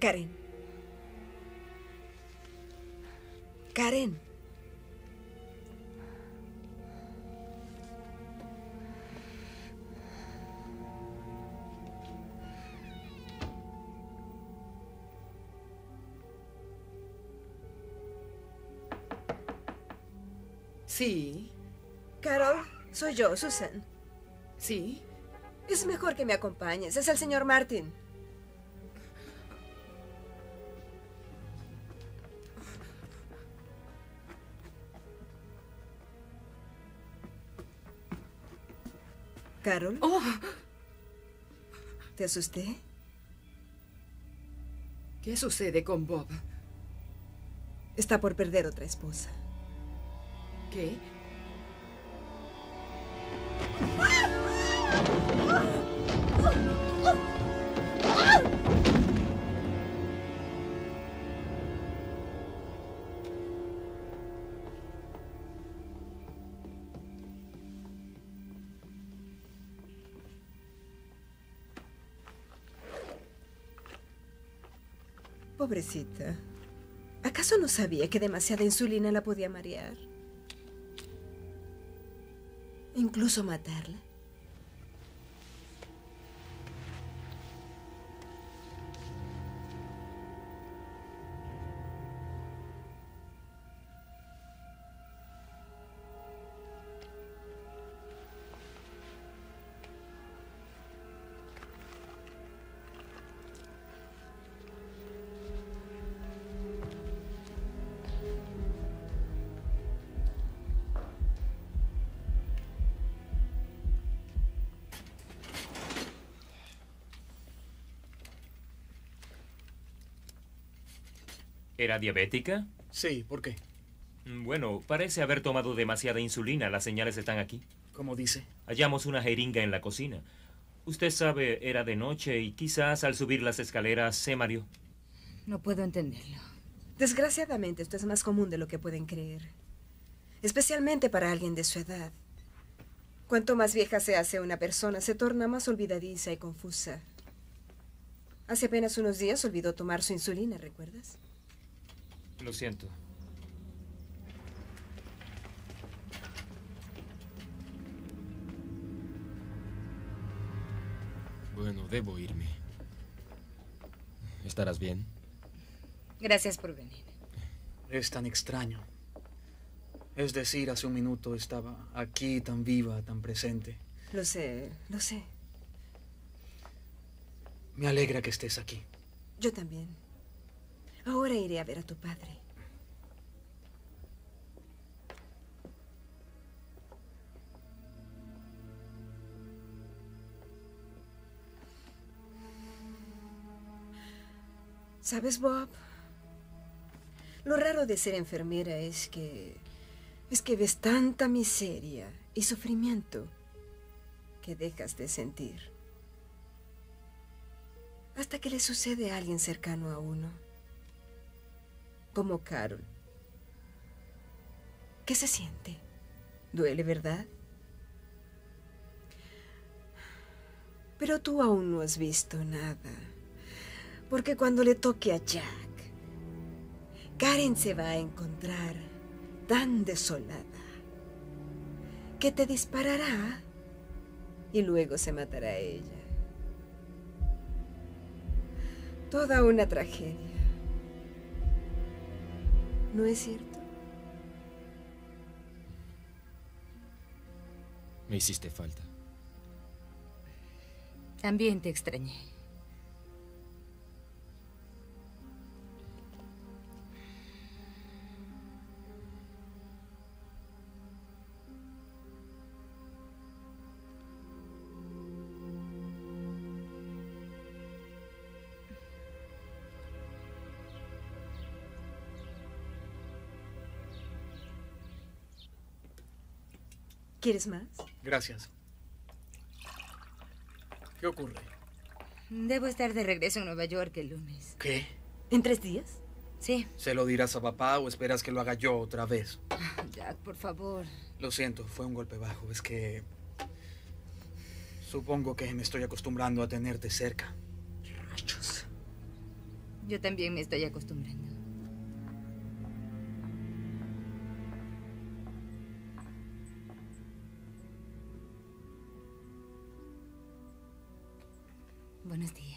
Karen. Karen. Sí. Carol, soy yo, Susan. Sí. Es mejor que me acompañes. Es el señor Martin. Carol. Oh. ¿Te asusté? ¿Qué sucede con Bob? Está por perder otra esposa. ¿Qué? Pobrecita. ¿Acaso no sabía que demasiada insulina la podía marear? Incluso matarla. ¿Era diabética? Sí, ¿por qué? Bueno, parece haber tomado demasiada insulina. Las señales están aquí. ¿Cómo dice? Hallamos una jeringa en la cocina. Usted sabe, era de noche y quizás al subir las escaleras se mareó. No puedo entenderlo. Desgraciadamente, esto es más común de lo que pueden creer. Especialmente para alguien de su edad. Cuanto más vieja se hace una persona, se torna más olvidadiza y confusa. Hace apenas unos días olvidó tomar su insulina, ¿recuerdas? Lo siento. Bueno, debo irme. ¿Estarás bien? Gracias por venir. Es tan extraño. Es decir, hace un minuto estaba aquí tan viva, tan presente. Lo sé, lo sé. Me alegra que estés aquí. Yo también. Ahora iré a ver a tu padre. ¿Sabes, Bob? Lo raro de ser enfermera es que ves tanta miseria y sufrimiento que dejas de sentir. Hasta que le sucede a alguien cercano a uno. Como Carol. ¿Qué se siente? Duele, ¿verdad? Pero tú aún no has visto nada. Porque cuando le toque a Jack, Karen se va a encontrar tan desolada que te disparará y luego se matará a ella. Toda una tragedia. ¿No es cierto? Me hiciste falta. También te extrañé. ¿Quieres más? Gracias. ¿Qué ocurre? Debo estar de regreso en Nueva York el lunes. ¿Qué? ¿En 3 días? Sí. ¿Se lo dirás a papá o esperas que lo haga yo otra vez? Jack, por favor. Lo siento, fue un golpe bajo. Es que... supongo que me estoy acostumbrando a tenerte cerca. Rayos. Yo también me estoy acostumbrando. Buenos días.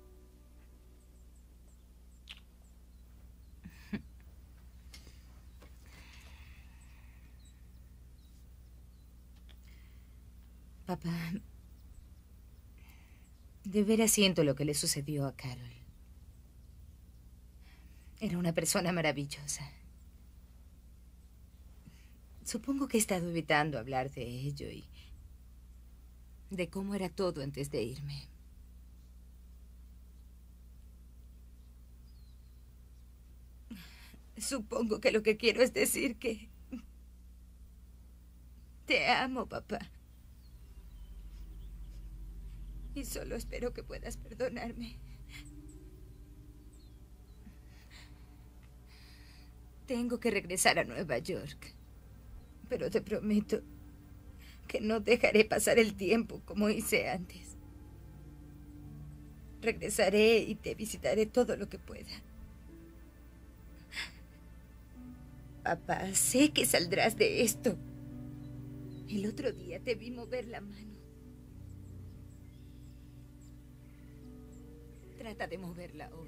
Papá, de veras siento lo que le sucedió a Carol. Era una persona maravillosa. Supongo que he estado evitando hablar de ello y de cómo era todo antes de irme. Supongo que lo que quiero es decir que te amo, papá. Y solo espero que puedas perdonarme. Tengo que regresar a Nueva York. Pero te prometo que no dejaré pasar el tiempo como hice antes. Regresaré y te visitaré todo lo que pueda. Papá, sé que saldrás de esto. El otro día te vi mover la mano. Trata de moverla ahora.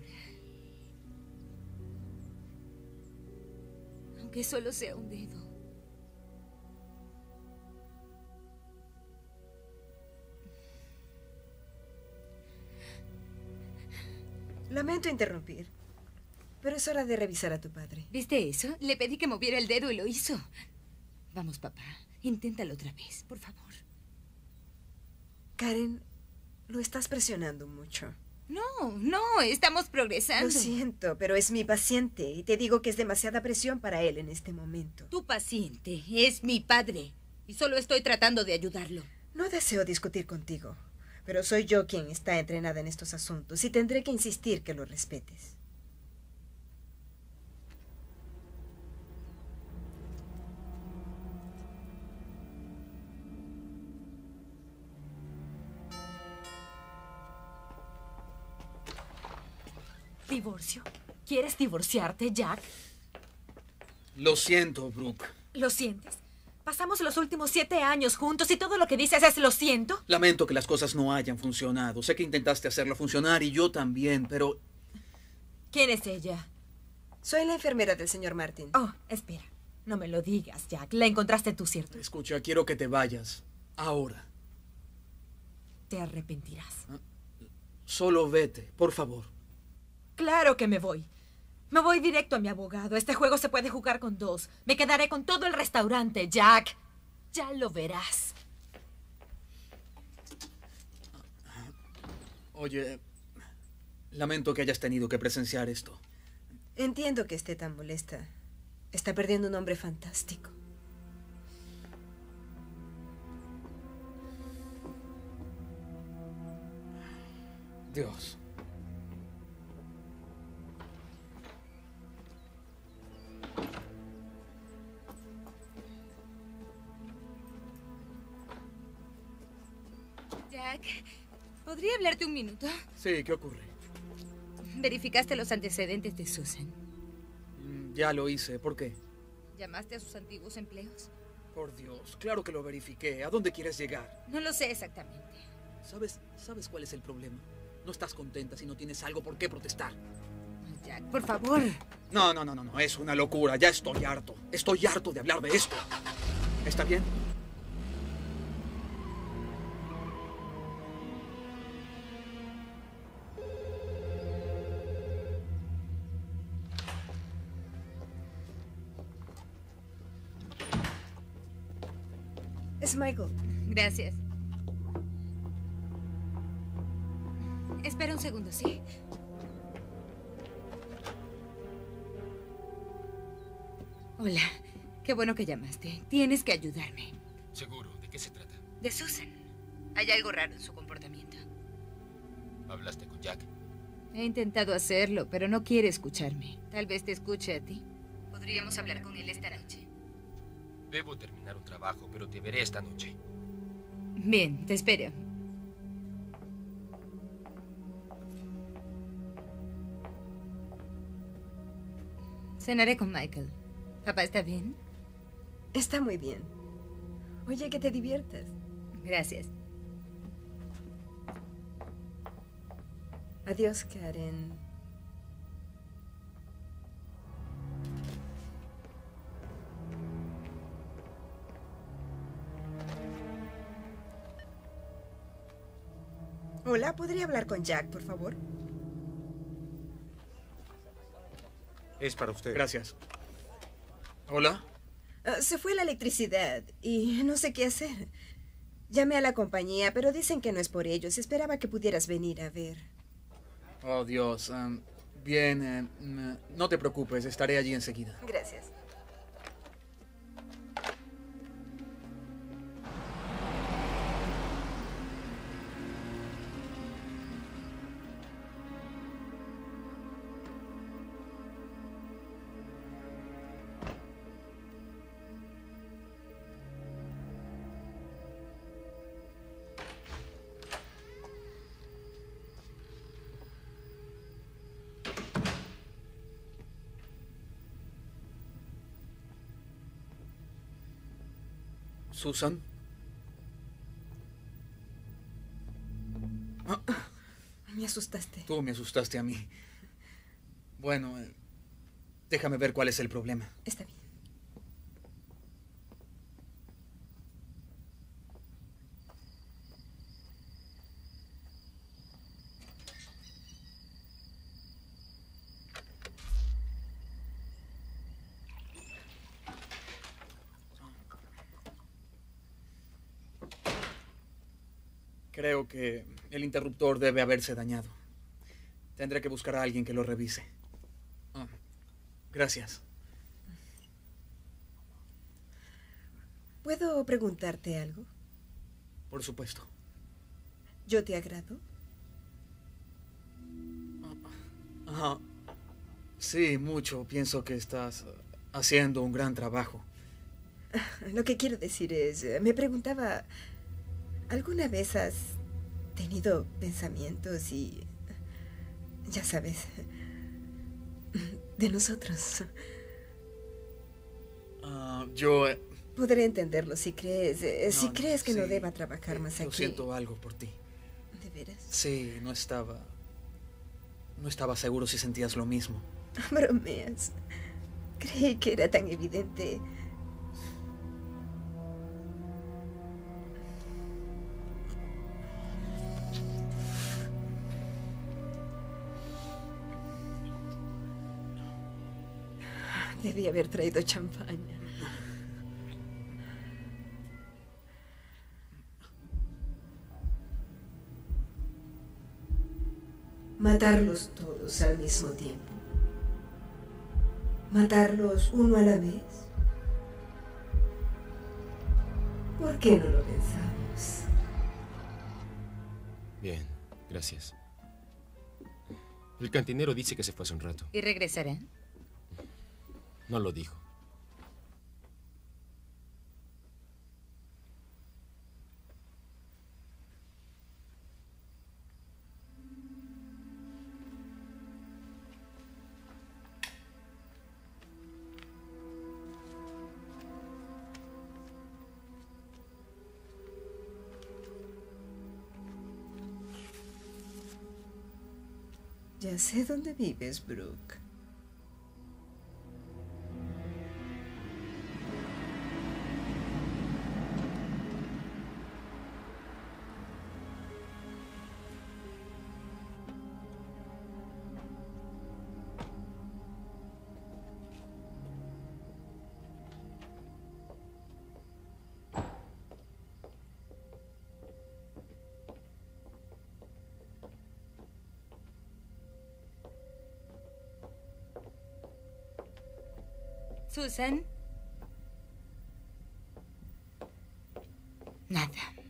Aunque solo sea un dedo. Lamento interrumpir, pero es hora de revisar a tu padre. ¿Viste eso? Le pedí que moviera el dedo y lo hizo. Vamos, papá. Inténtalo otra vez, por favor. Karen, lo estás presionando mucho. No, estamos progresando. Lo siento, pero es mi paciente y te digo que es demasiada presión para él en este momento. Tu paciente es mi padre y solo estoy tratando de ayudarlo. No deseo discutir contigo, pero soy yo quien está entrenada en estos asuntos y tendré que insistir que lo respetes. ¿Divorcio? ¿Quieres divorciarte, Jack? Lo siento, Brooke. ¿Lo sientes? Pasamos los últimos 7 años juntos y todo lo que dices es lo siento. Lamento que las cosas no hayan funcionado. Sé que intentaste hacerlo funcionar y yo también, pero... ¿Quién es ella? Soy la enfermera del señor Martin. Oh, espera. No me lo digas, Jack. La encontraste tú, ¿cierto? Escucha, quiero que te vayas. Ahora. Te arrepentirás. Solo vete, por favor. Claro que me voy. Me voy directo a mi abogado. Este juego se puede jugar con 2. Me quedaré con todo el restaurante, Jack. Ya lo verás. Oye, lamento que hayas tenido que presenciar esto. Entiendo que esté tan molesta. Está perdiendo un hombre fantástico. Dios. Jack, ¿podría hablarte un minuto? Sí, ¿qué ocurre? ¿Verificaste los antecedentes de Susan? Ya lo hice. ¿Por qué? ¿Llamaste a sus antiguos empleos? Por Dios, claro que lo verifiqué. ¿A dónde quieres llegar? No lo sé exactamente. ¿Sabes cuál es el problema? No estás contenta si no tienes algo por qué protestar. Jack, por favor. No. Es una locura. Ya estoy harto. Estoy harto de hablar de esto. ¿Está bien? Es Michael. Gracias. Espera un segundo, ¿sí? Hola. Qué bueno que llamaste. Tienes que ayudarme. Seguro. ¿De qué se trata? De Susan. Hay algo raro en su comportamiento. ¿Hablaste con Jack? He intentado hacerlo, pero no quiere escucharme. Tal vez te escuche a ti. Podríamos hablar con él esta noche. Debo terminar un trabajo, pero te veré esta noche. Bien, te espero. Cenaré con Michael. ¿Papá está bien? Está muy bien. Oye, que te diviertas. Gracias. Adiós, Karen. Hola, ¿podría hablar con Jack, por favor? Es para usted. Gracias. ¿Hola? Se fue la electricidad y no sé qué hacer. Llamé a la compañía, pero dicen que no es por ellos. Esperaba que pudieras venir a ver. Oh, Dios. Bien, no te preocupes, estaré allí enseguida. Gracias. Susan. Me asustaste. Tú me asustaste a mí. Bueno, déjame ver cuál es el problema. Está bien. Creo que el interruptor debe haberse dañado. Tendré que buscar a alguien que lo revise. Gracias. ¿Puedo preguntarte algo? Por supuesto. ¿Yo te agrado? Sí, mucho. Pienso que estás haciendo un gran trabajo. Lo que quiero decir es, me preguntaba, ¿alguna vez has tenido pensamientos y, ya sabes, de nosotros? Yo... Podré entenderlo si crees, que no deba trabajar más yo aquí. siento algo por ti. ¿De veras? Sí, no estaba seguro si sentías lo mismo. Bromeas. Creí que era tan evidente. Debí haber traído champaña. Matarlos todos al mismo tiempo. Matarlos uno a la vez. ¿Por qué no lo pensamos? Bien, gracias. El cantinero dice que se fue hace un rato. ¿Y regresará? No lo dijo. Ya sé dónde vives, Brooke. Susan. Nada.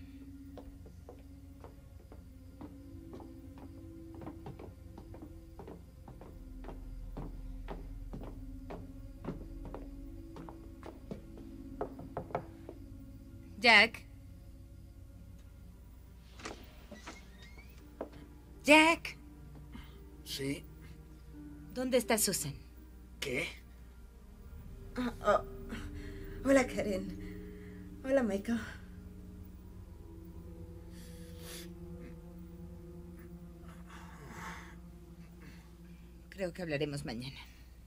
Jack. Jack. Sí. ¿Dónde está Susan? ¿Qué? Hola, Karen. Hola, Michael. Creo que hablaremos mañana.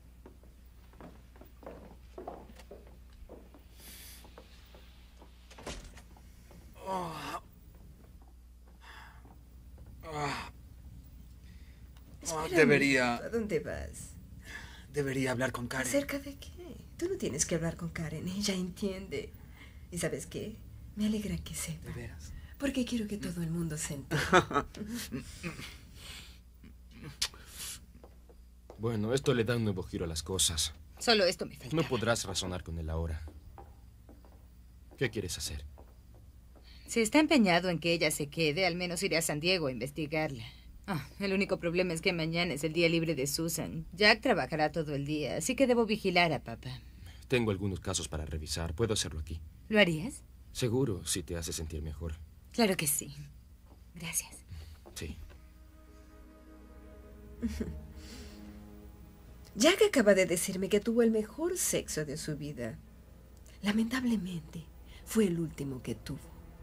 Debería... ¿A dónde vas? Debería hablar con Karen. ¿Acerca de qué? Tú no tienes que hablar con Karen. Ella entiende. ¿Y sabes qué? Me alegra que sepa. ¿De veras? Porque quiero que todo el mundo se entere. Bueno, esto le da un nuevo giro a las cosas. Solo esto me falta. No podrás razonar con él ahora. ¿Qué quieres hacer? Si está empeñado en que ella se quede, al menos iré a San Diego a investigarla. El único problema es que mañana es el día libre de Susan. Jack trabajará todo el día, así que debo vigilar a papá. Tengo algunos casos para revisar. Puedo hacerlo aquí. ¿Lo harías? Seguro, si te hace sentir mejor. Claro que sí. Gracias. Sí. Jack acaba de decirme que tuvo el mejor sexo de su vida. Lamentablemente, fue el último que tuvo.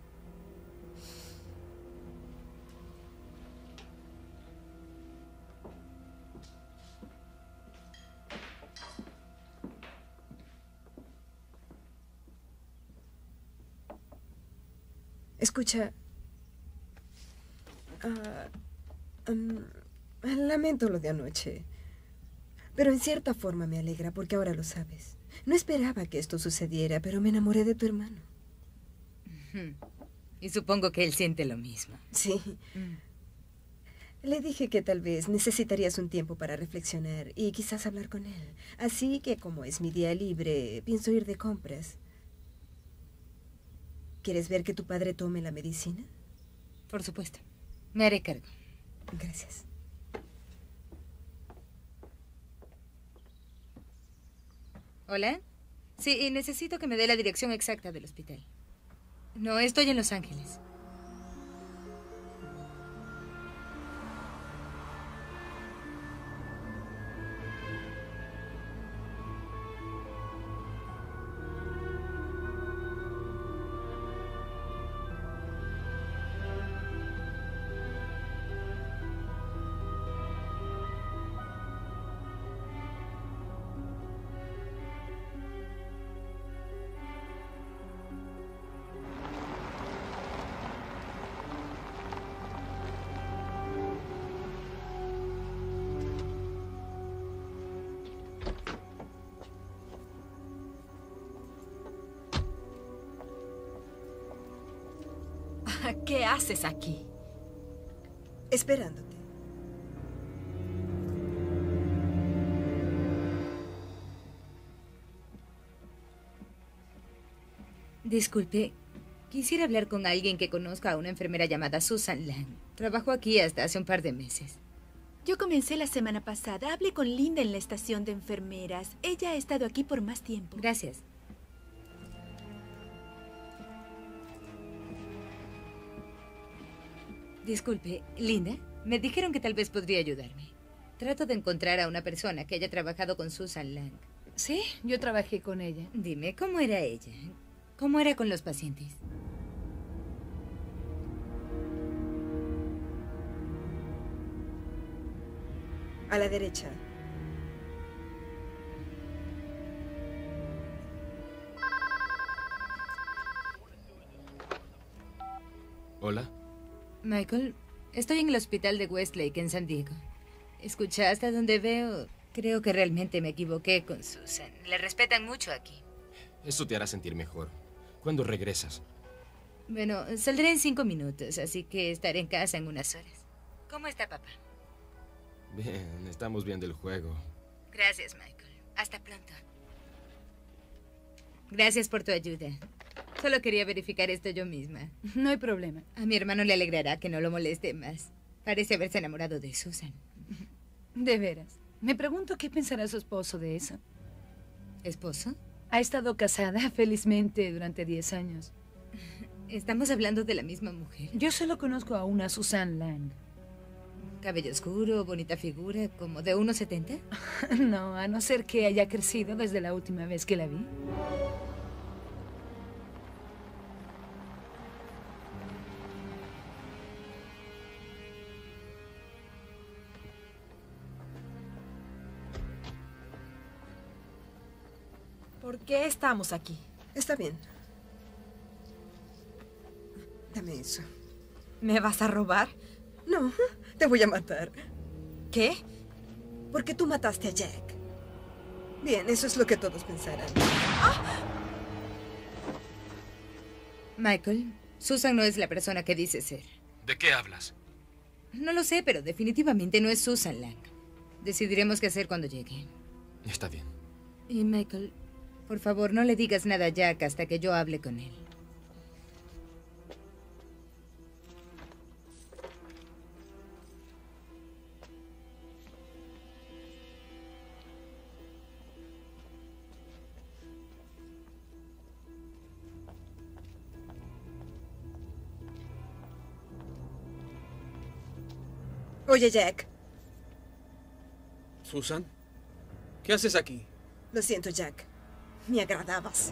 Escucha, lamento lo de anoche, pero en cierta forma me alegra porque ahora lo sabes. No esperaba que esto sucediera, pero me enamoré de tu hermano. Y supongo que él siente lo mismo. Sí. Le dije que tal vez necesitarías un tiempo para reflexionar y quizás hablar con él. Así que como es mi día libre, pienso ir de compras. ¿Quieres ver que tu padre tome la medicina? Por supuesto. Me haré cargo. Gracias. ¿Hola? Sí, y necesito que me dé la dirección exacta del hospital. No, estoy en Los Ángeles. ¿Qué haces aquí? Esperándote. Disculpe, quisiera hablar con alguien que conozca a una enfermera llamada Susan Lang. Trabajó aquí hasta hace un par de meses. Yo comencé la semana pasada. Hablé con Linda en la estación de enfermeras. Ella ha estado aquí por más tiempo. Gracias. Disculpe, Linda, me dijeron que tal vez podría ayudarme. Trato de encontrar a una persona que haya trabajado con Susan Lang. Sí, yo trabajé con ella. Dime, ¿cómo era ella? ¿Cómo era con los pacientes? A la derecha. ¿Hola? Michael, estoy en el hospital de Westlake, en San Diego. Escucha, hasta donde veo, creo que realmente me equivoqué con Susan. Le respetan mucho aquí. Eso te hará sentir mejor. ¿Cuándo regresas? Bueno, saldré en 5 minutos, así que estaré en casa en unas horas. ¿Cómo está papá? Bien, estamos viendo el juego. Gracias, Michael. Hasta pronto. Gracias por tu ayuda. Solo quería verificar esto yo misma. No hay problema. A mi hermano le alegrará que no lo moleste más. Parece haberse enamorado de Susan. De veras. Me pregunto qué pensará su esposo de eso. ¿Esposo? Ha estado casada felizmente durante 10 años. ¿Estamos hablando de la misma mujer? Yo solo conozco a una Susan Lang. Cabello oscuro, bonita figura, como de 1,70. No, a no ser que haya crecido desde la última vez que la vi. ¿Por qué estamos aquí? Está bien. Dame eso. ¿Me vas a robar? No, te voy a matar. ¿Qué? Porque tú mataste a Jack. Bien, eso es lo que todos pensarán. Michael, Susan no es la persona que dice ser. ¿De qué hablas? No lo sé, pero definitivamente no es Susan Lang. Decidiremos qué hacer cuando llegue. Está bien. Y Michael, por favor, no le digas nada a Jack hasta que yo hable con él. Oye, Jack. ¿Susan? ¿Qué haces aquí? Lo siento, Jack. Me agradabas.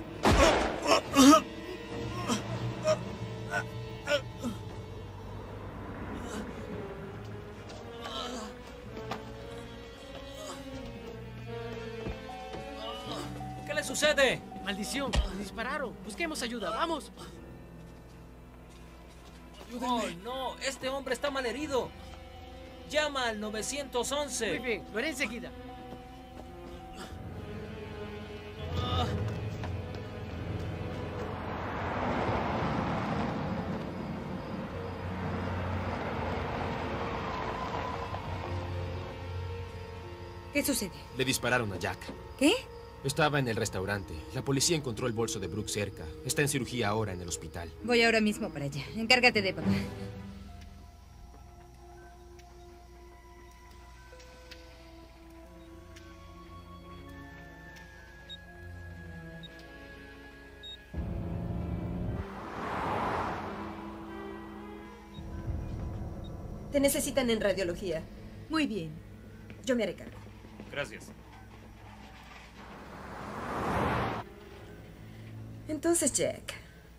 ¿Qué le sucede? Maldición, me dispararon. Busquemos ayuda, vamos. Oh, no, este hombre está malherido. Llama al 911. Muy bien, lo haré enseguida. ¿Qué sucede? Le dispararon a Jack. ¿Qué? Estaba en el restaurante. La policía encontró el bolso de Brooke cerca. Está en cirugía ahora en el hospital. Voy ahora mismo para allá. Encárgate de papá. Te necesitan en radiología. Muy bien. Yo me haré cargo. Gracias. Entonces, Jack,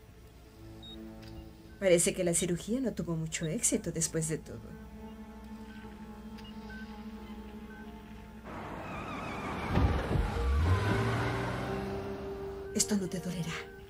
parece que la cirugía no tuvo mucho éxito después de todo. Esto no te dolerá.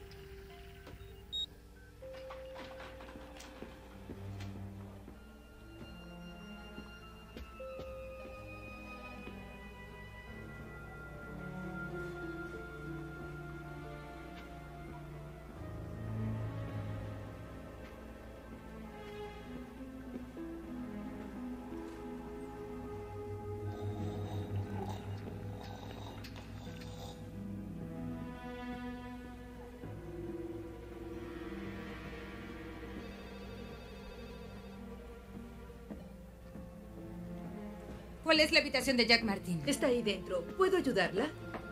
¿Cuál es la habitación de Jack Martin? Está ahí dentro. ¿Puedo ayudarla?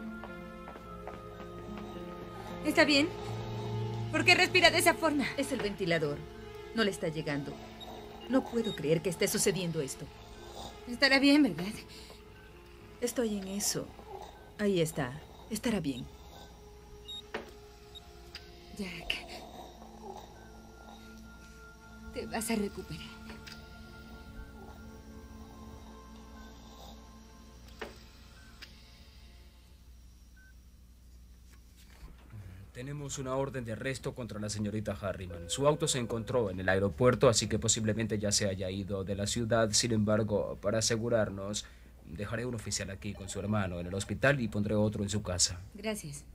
¿Está bien? ¿Por qué respira de esa forma? Es el ventilador. No le está llegando. No puedo creer que esté sucediendo esto. Estará bien, ¿verdad? Estoy en eso. Ahí está. Estará bien. Jack. Te vas a recuperar. Tenemos una orden de arresto contra la señorita Harriman. Su auto se encontró en el aeropuerto, así que posiblemente ya se haya ido de la ciudad. Sin embargo, para asegurarnos, dejaré un oficial aquí con su hermano en el hospital y pondré otro en su casa. Gracias.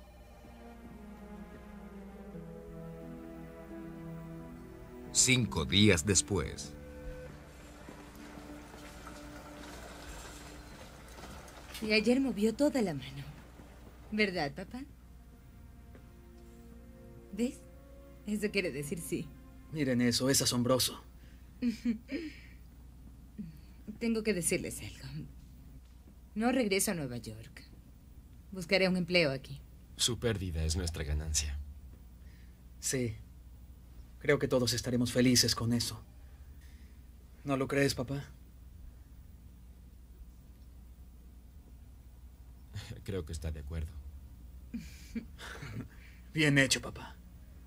Cinco días después. Y ayer movió toda la mano. ¿Verdad, papá? ¿Ves? Eso quiere decir sí. Miren eso, es asombroso. Tengo que decirles algo. No regreso a Nueva York. Buscaré un empleo aquí. Su pérdida es nuestra ganancia. Sí. Creo que todos estaremos felices con eso. ¿No lo crees, papá? Creo que está de acuerdo. Bien hecho, papá.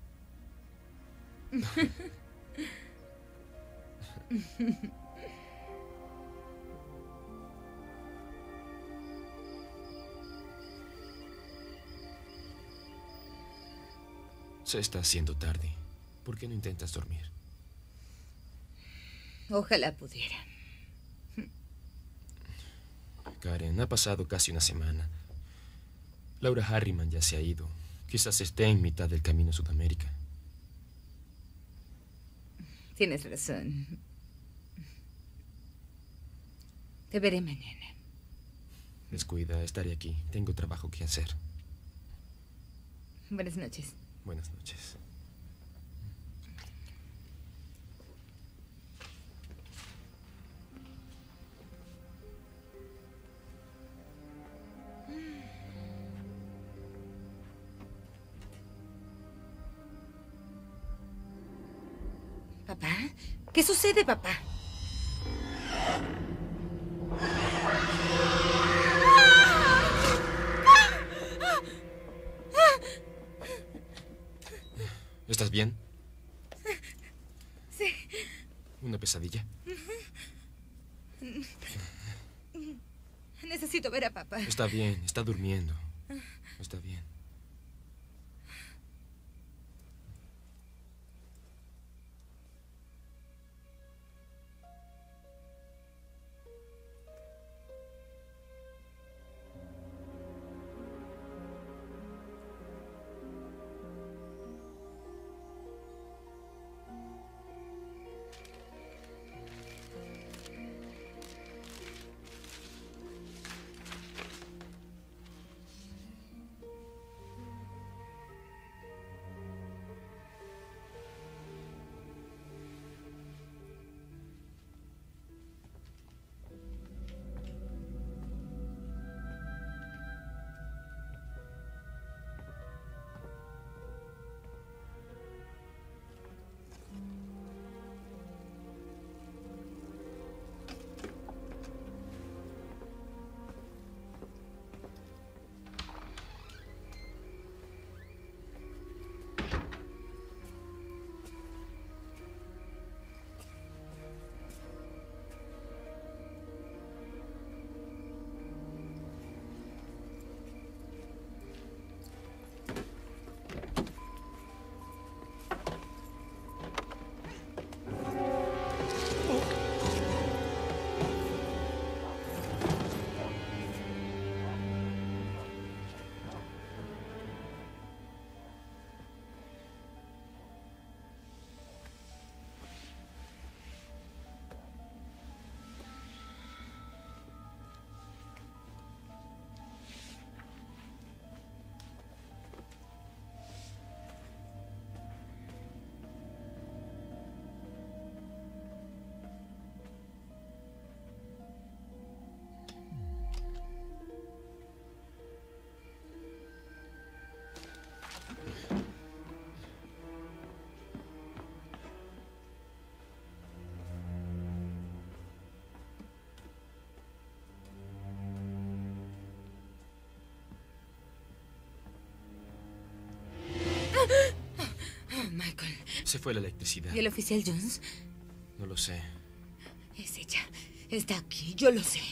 Se está haciendo tarde. ¿Por qué no intentas dormir? Ojalá pudiera. Karen, ha pasado casi una semana. Laura Harriman ya se ha ido. Quizás esté en mitad del camino a Sudamérica. Tienes razón. Te veré mañana. Descuida, estaré aquí. Tengo trabajo que hacer. Buenas noches. Buenas noches. ¿Papá? ¿Qué sucede, papá? ¿Estás bien? Sí. ¿Una pesadilla? Necesito ver a papá. Está bien, está durmiendo. Está bien. Oh, Michael. Se fue la electricidad. ¿Y el oficial Jones? No lo sé. Es ella. Está aquí, yo lo sé.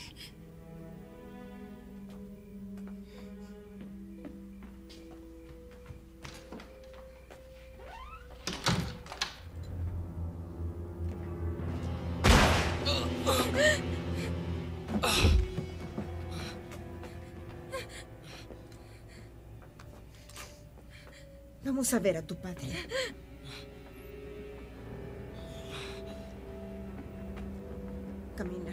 Vamos a ver a tu padre. Camina.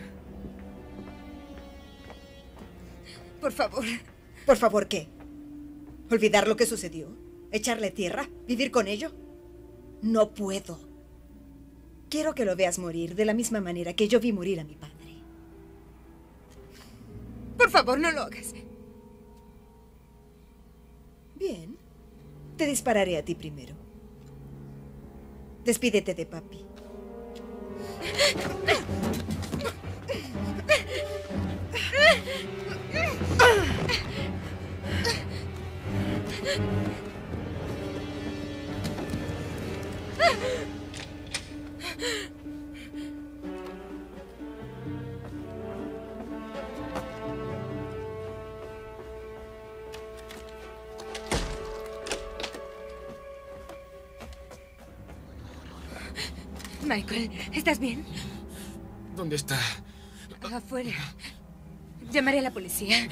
Por favor. ¿Por favor qué? ¿Olvidar lo que sucedió? ¿Echarle tierra? ¿Vivir con ello? No puedo. Quiero que lo veas morir de la misma manera que yo vi morir a mi padre. Por favor, no lo hagas. Bien. Te dispararé a ti primero. Despídete de papi. Michael, ¿estás bien? ¿Dónde está? Afuera. Llamaré a la policía.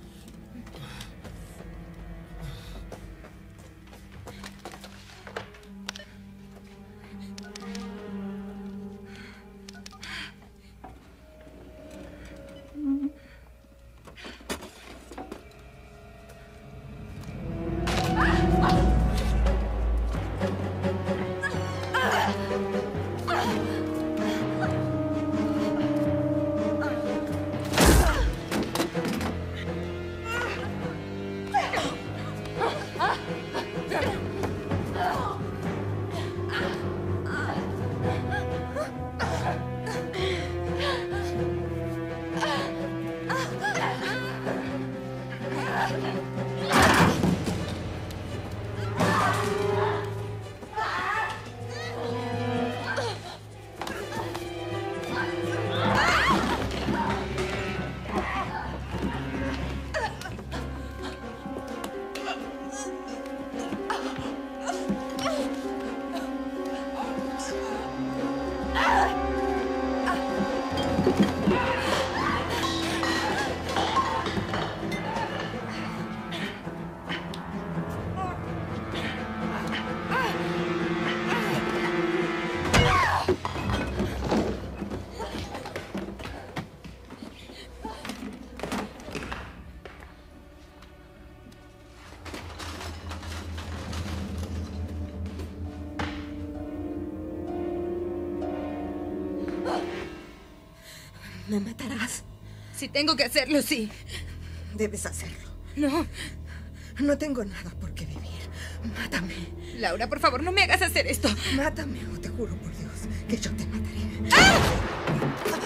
¿Me matarás? Si tengo que hacerlo, sí. Debes hacerlo. No. No tengo nada por qué vivir. Mátame. Laura, por favor, no me hagas hacer esto. Mátame, o te juro por Dios que yo te mataré.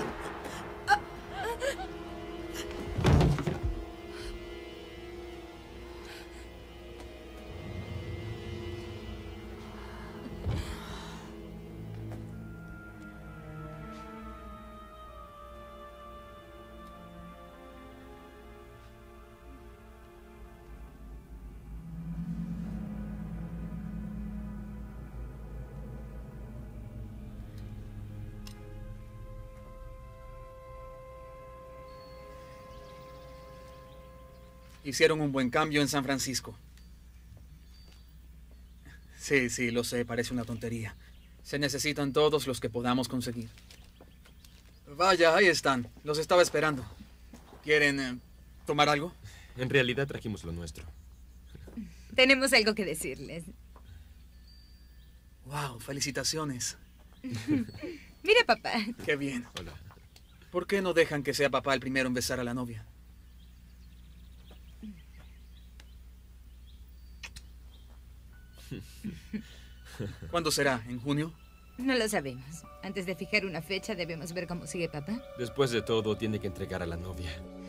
Hicieron un buen cambio en San Francisco. Sí, lo sé, parece una tontería. Se necesitan todos los que podamos conseguir. Vaya, ahí están. Los estaba esperando. ¿Quieren tomar algo? En realidad trajimos lo nuestro. Tenemos algo que decirles. Wow, felicitaciones. Mira, papá. Qué bien. Hola. ¿Por qué no dejan que sea papá el primero en besar a la novia? ¿Cuándo será? ¿En junio? No lo sabemos. Antes de fijar una fecha debemos ver cómo sigue papá. Después de todo, tiene que entregar a la novia.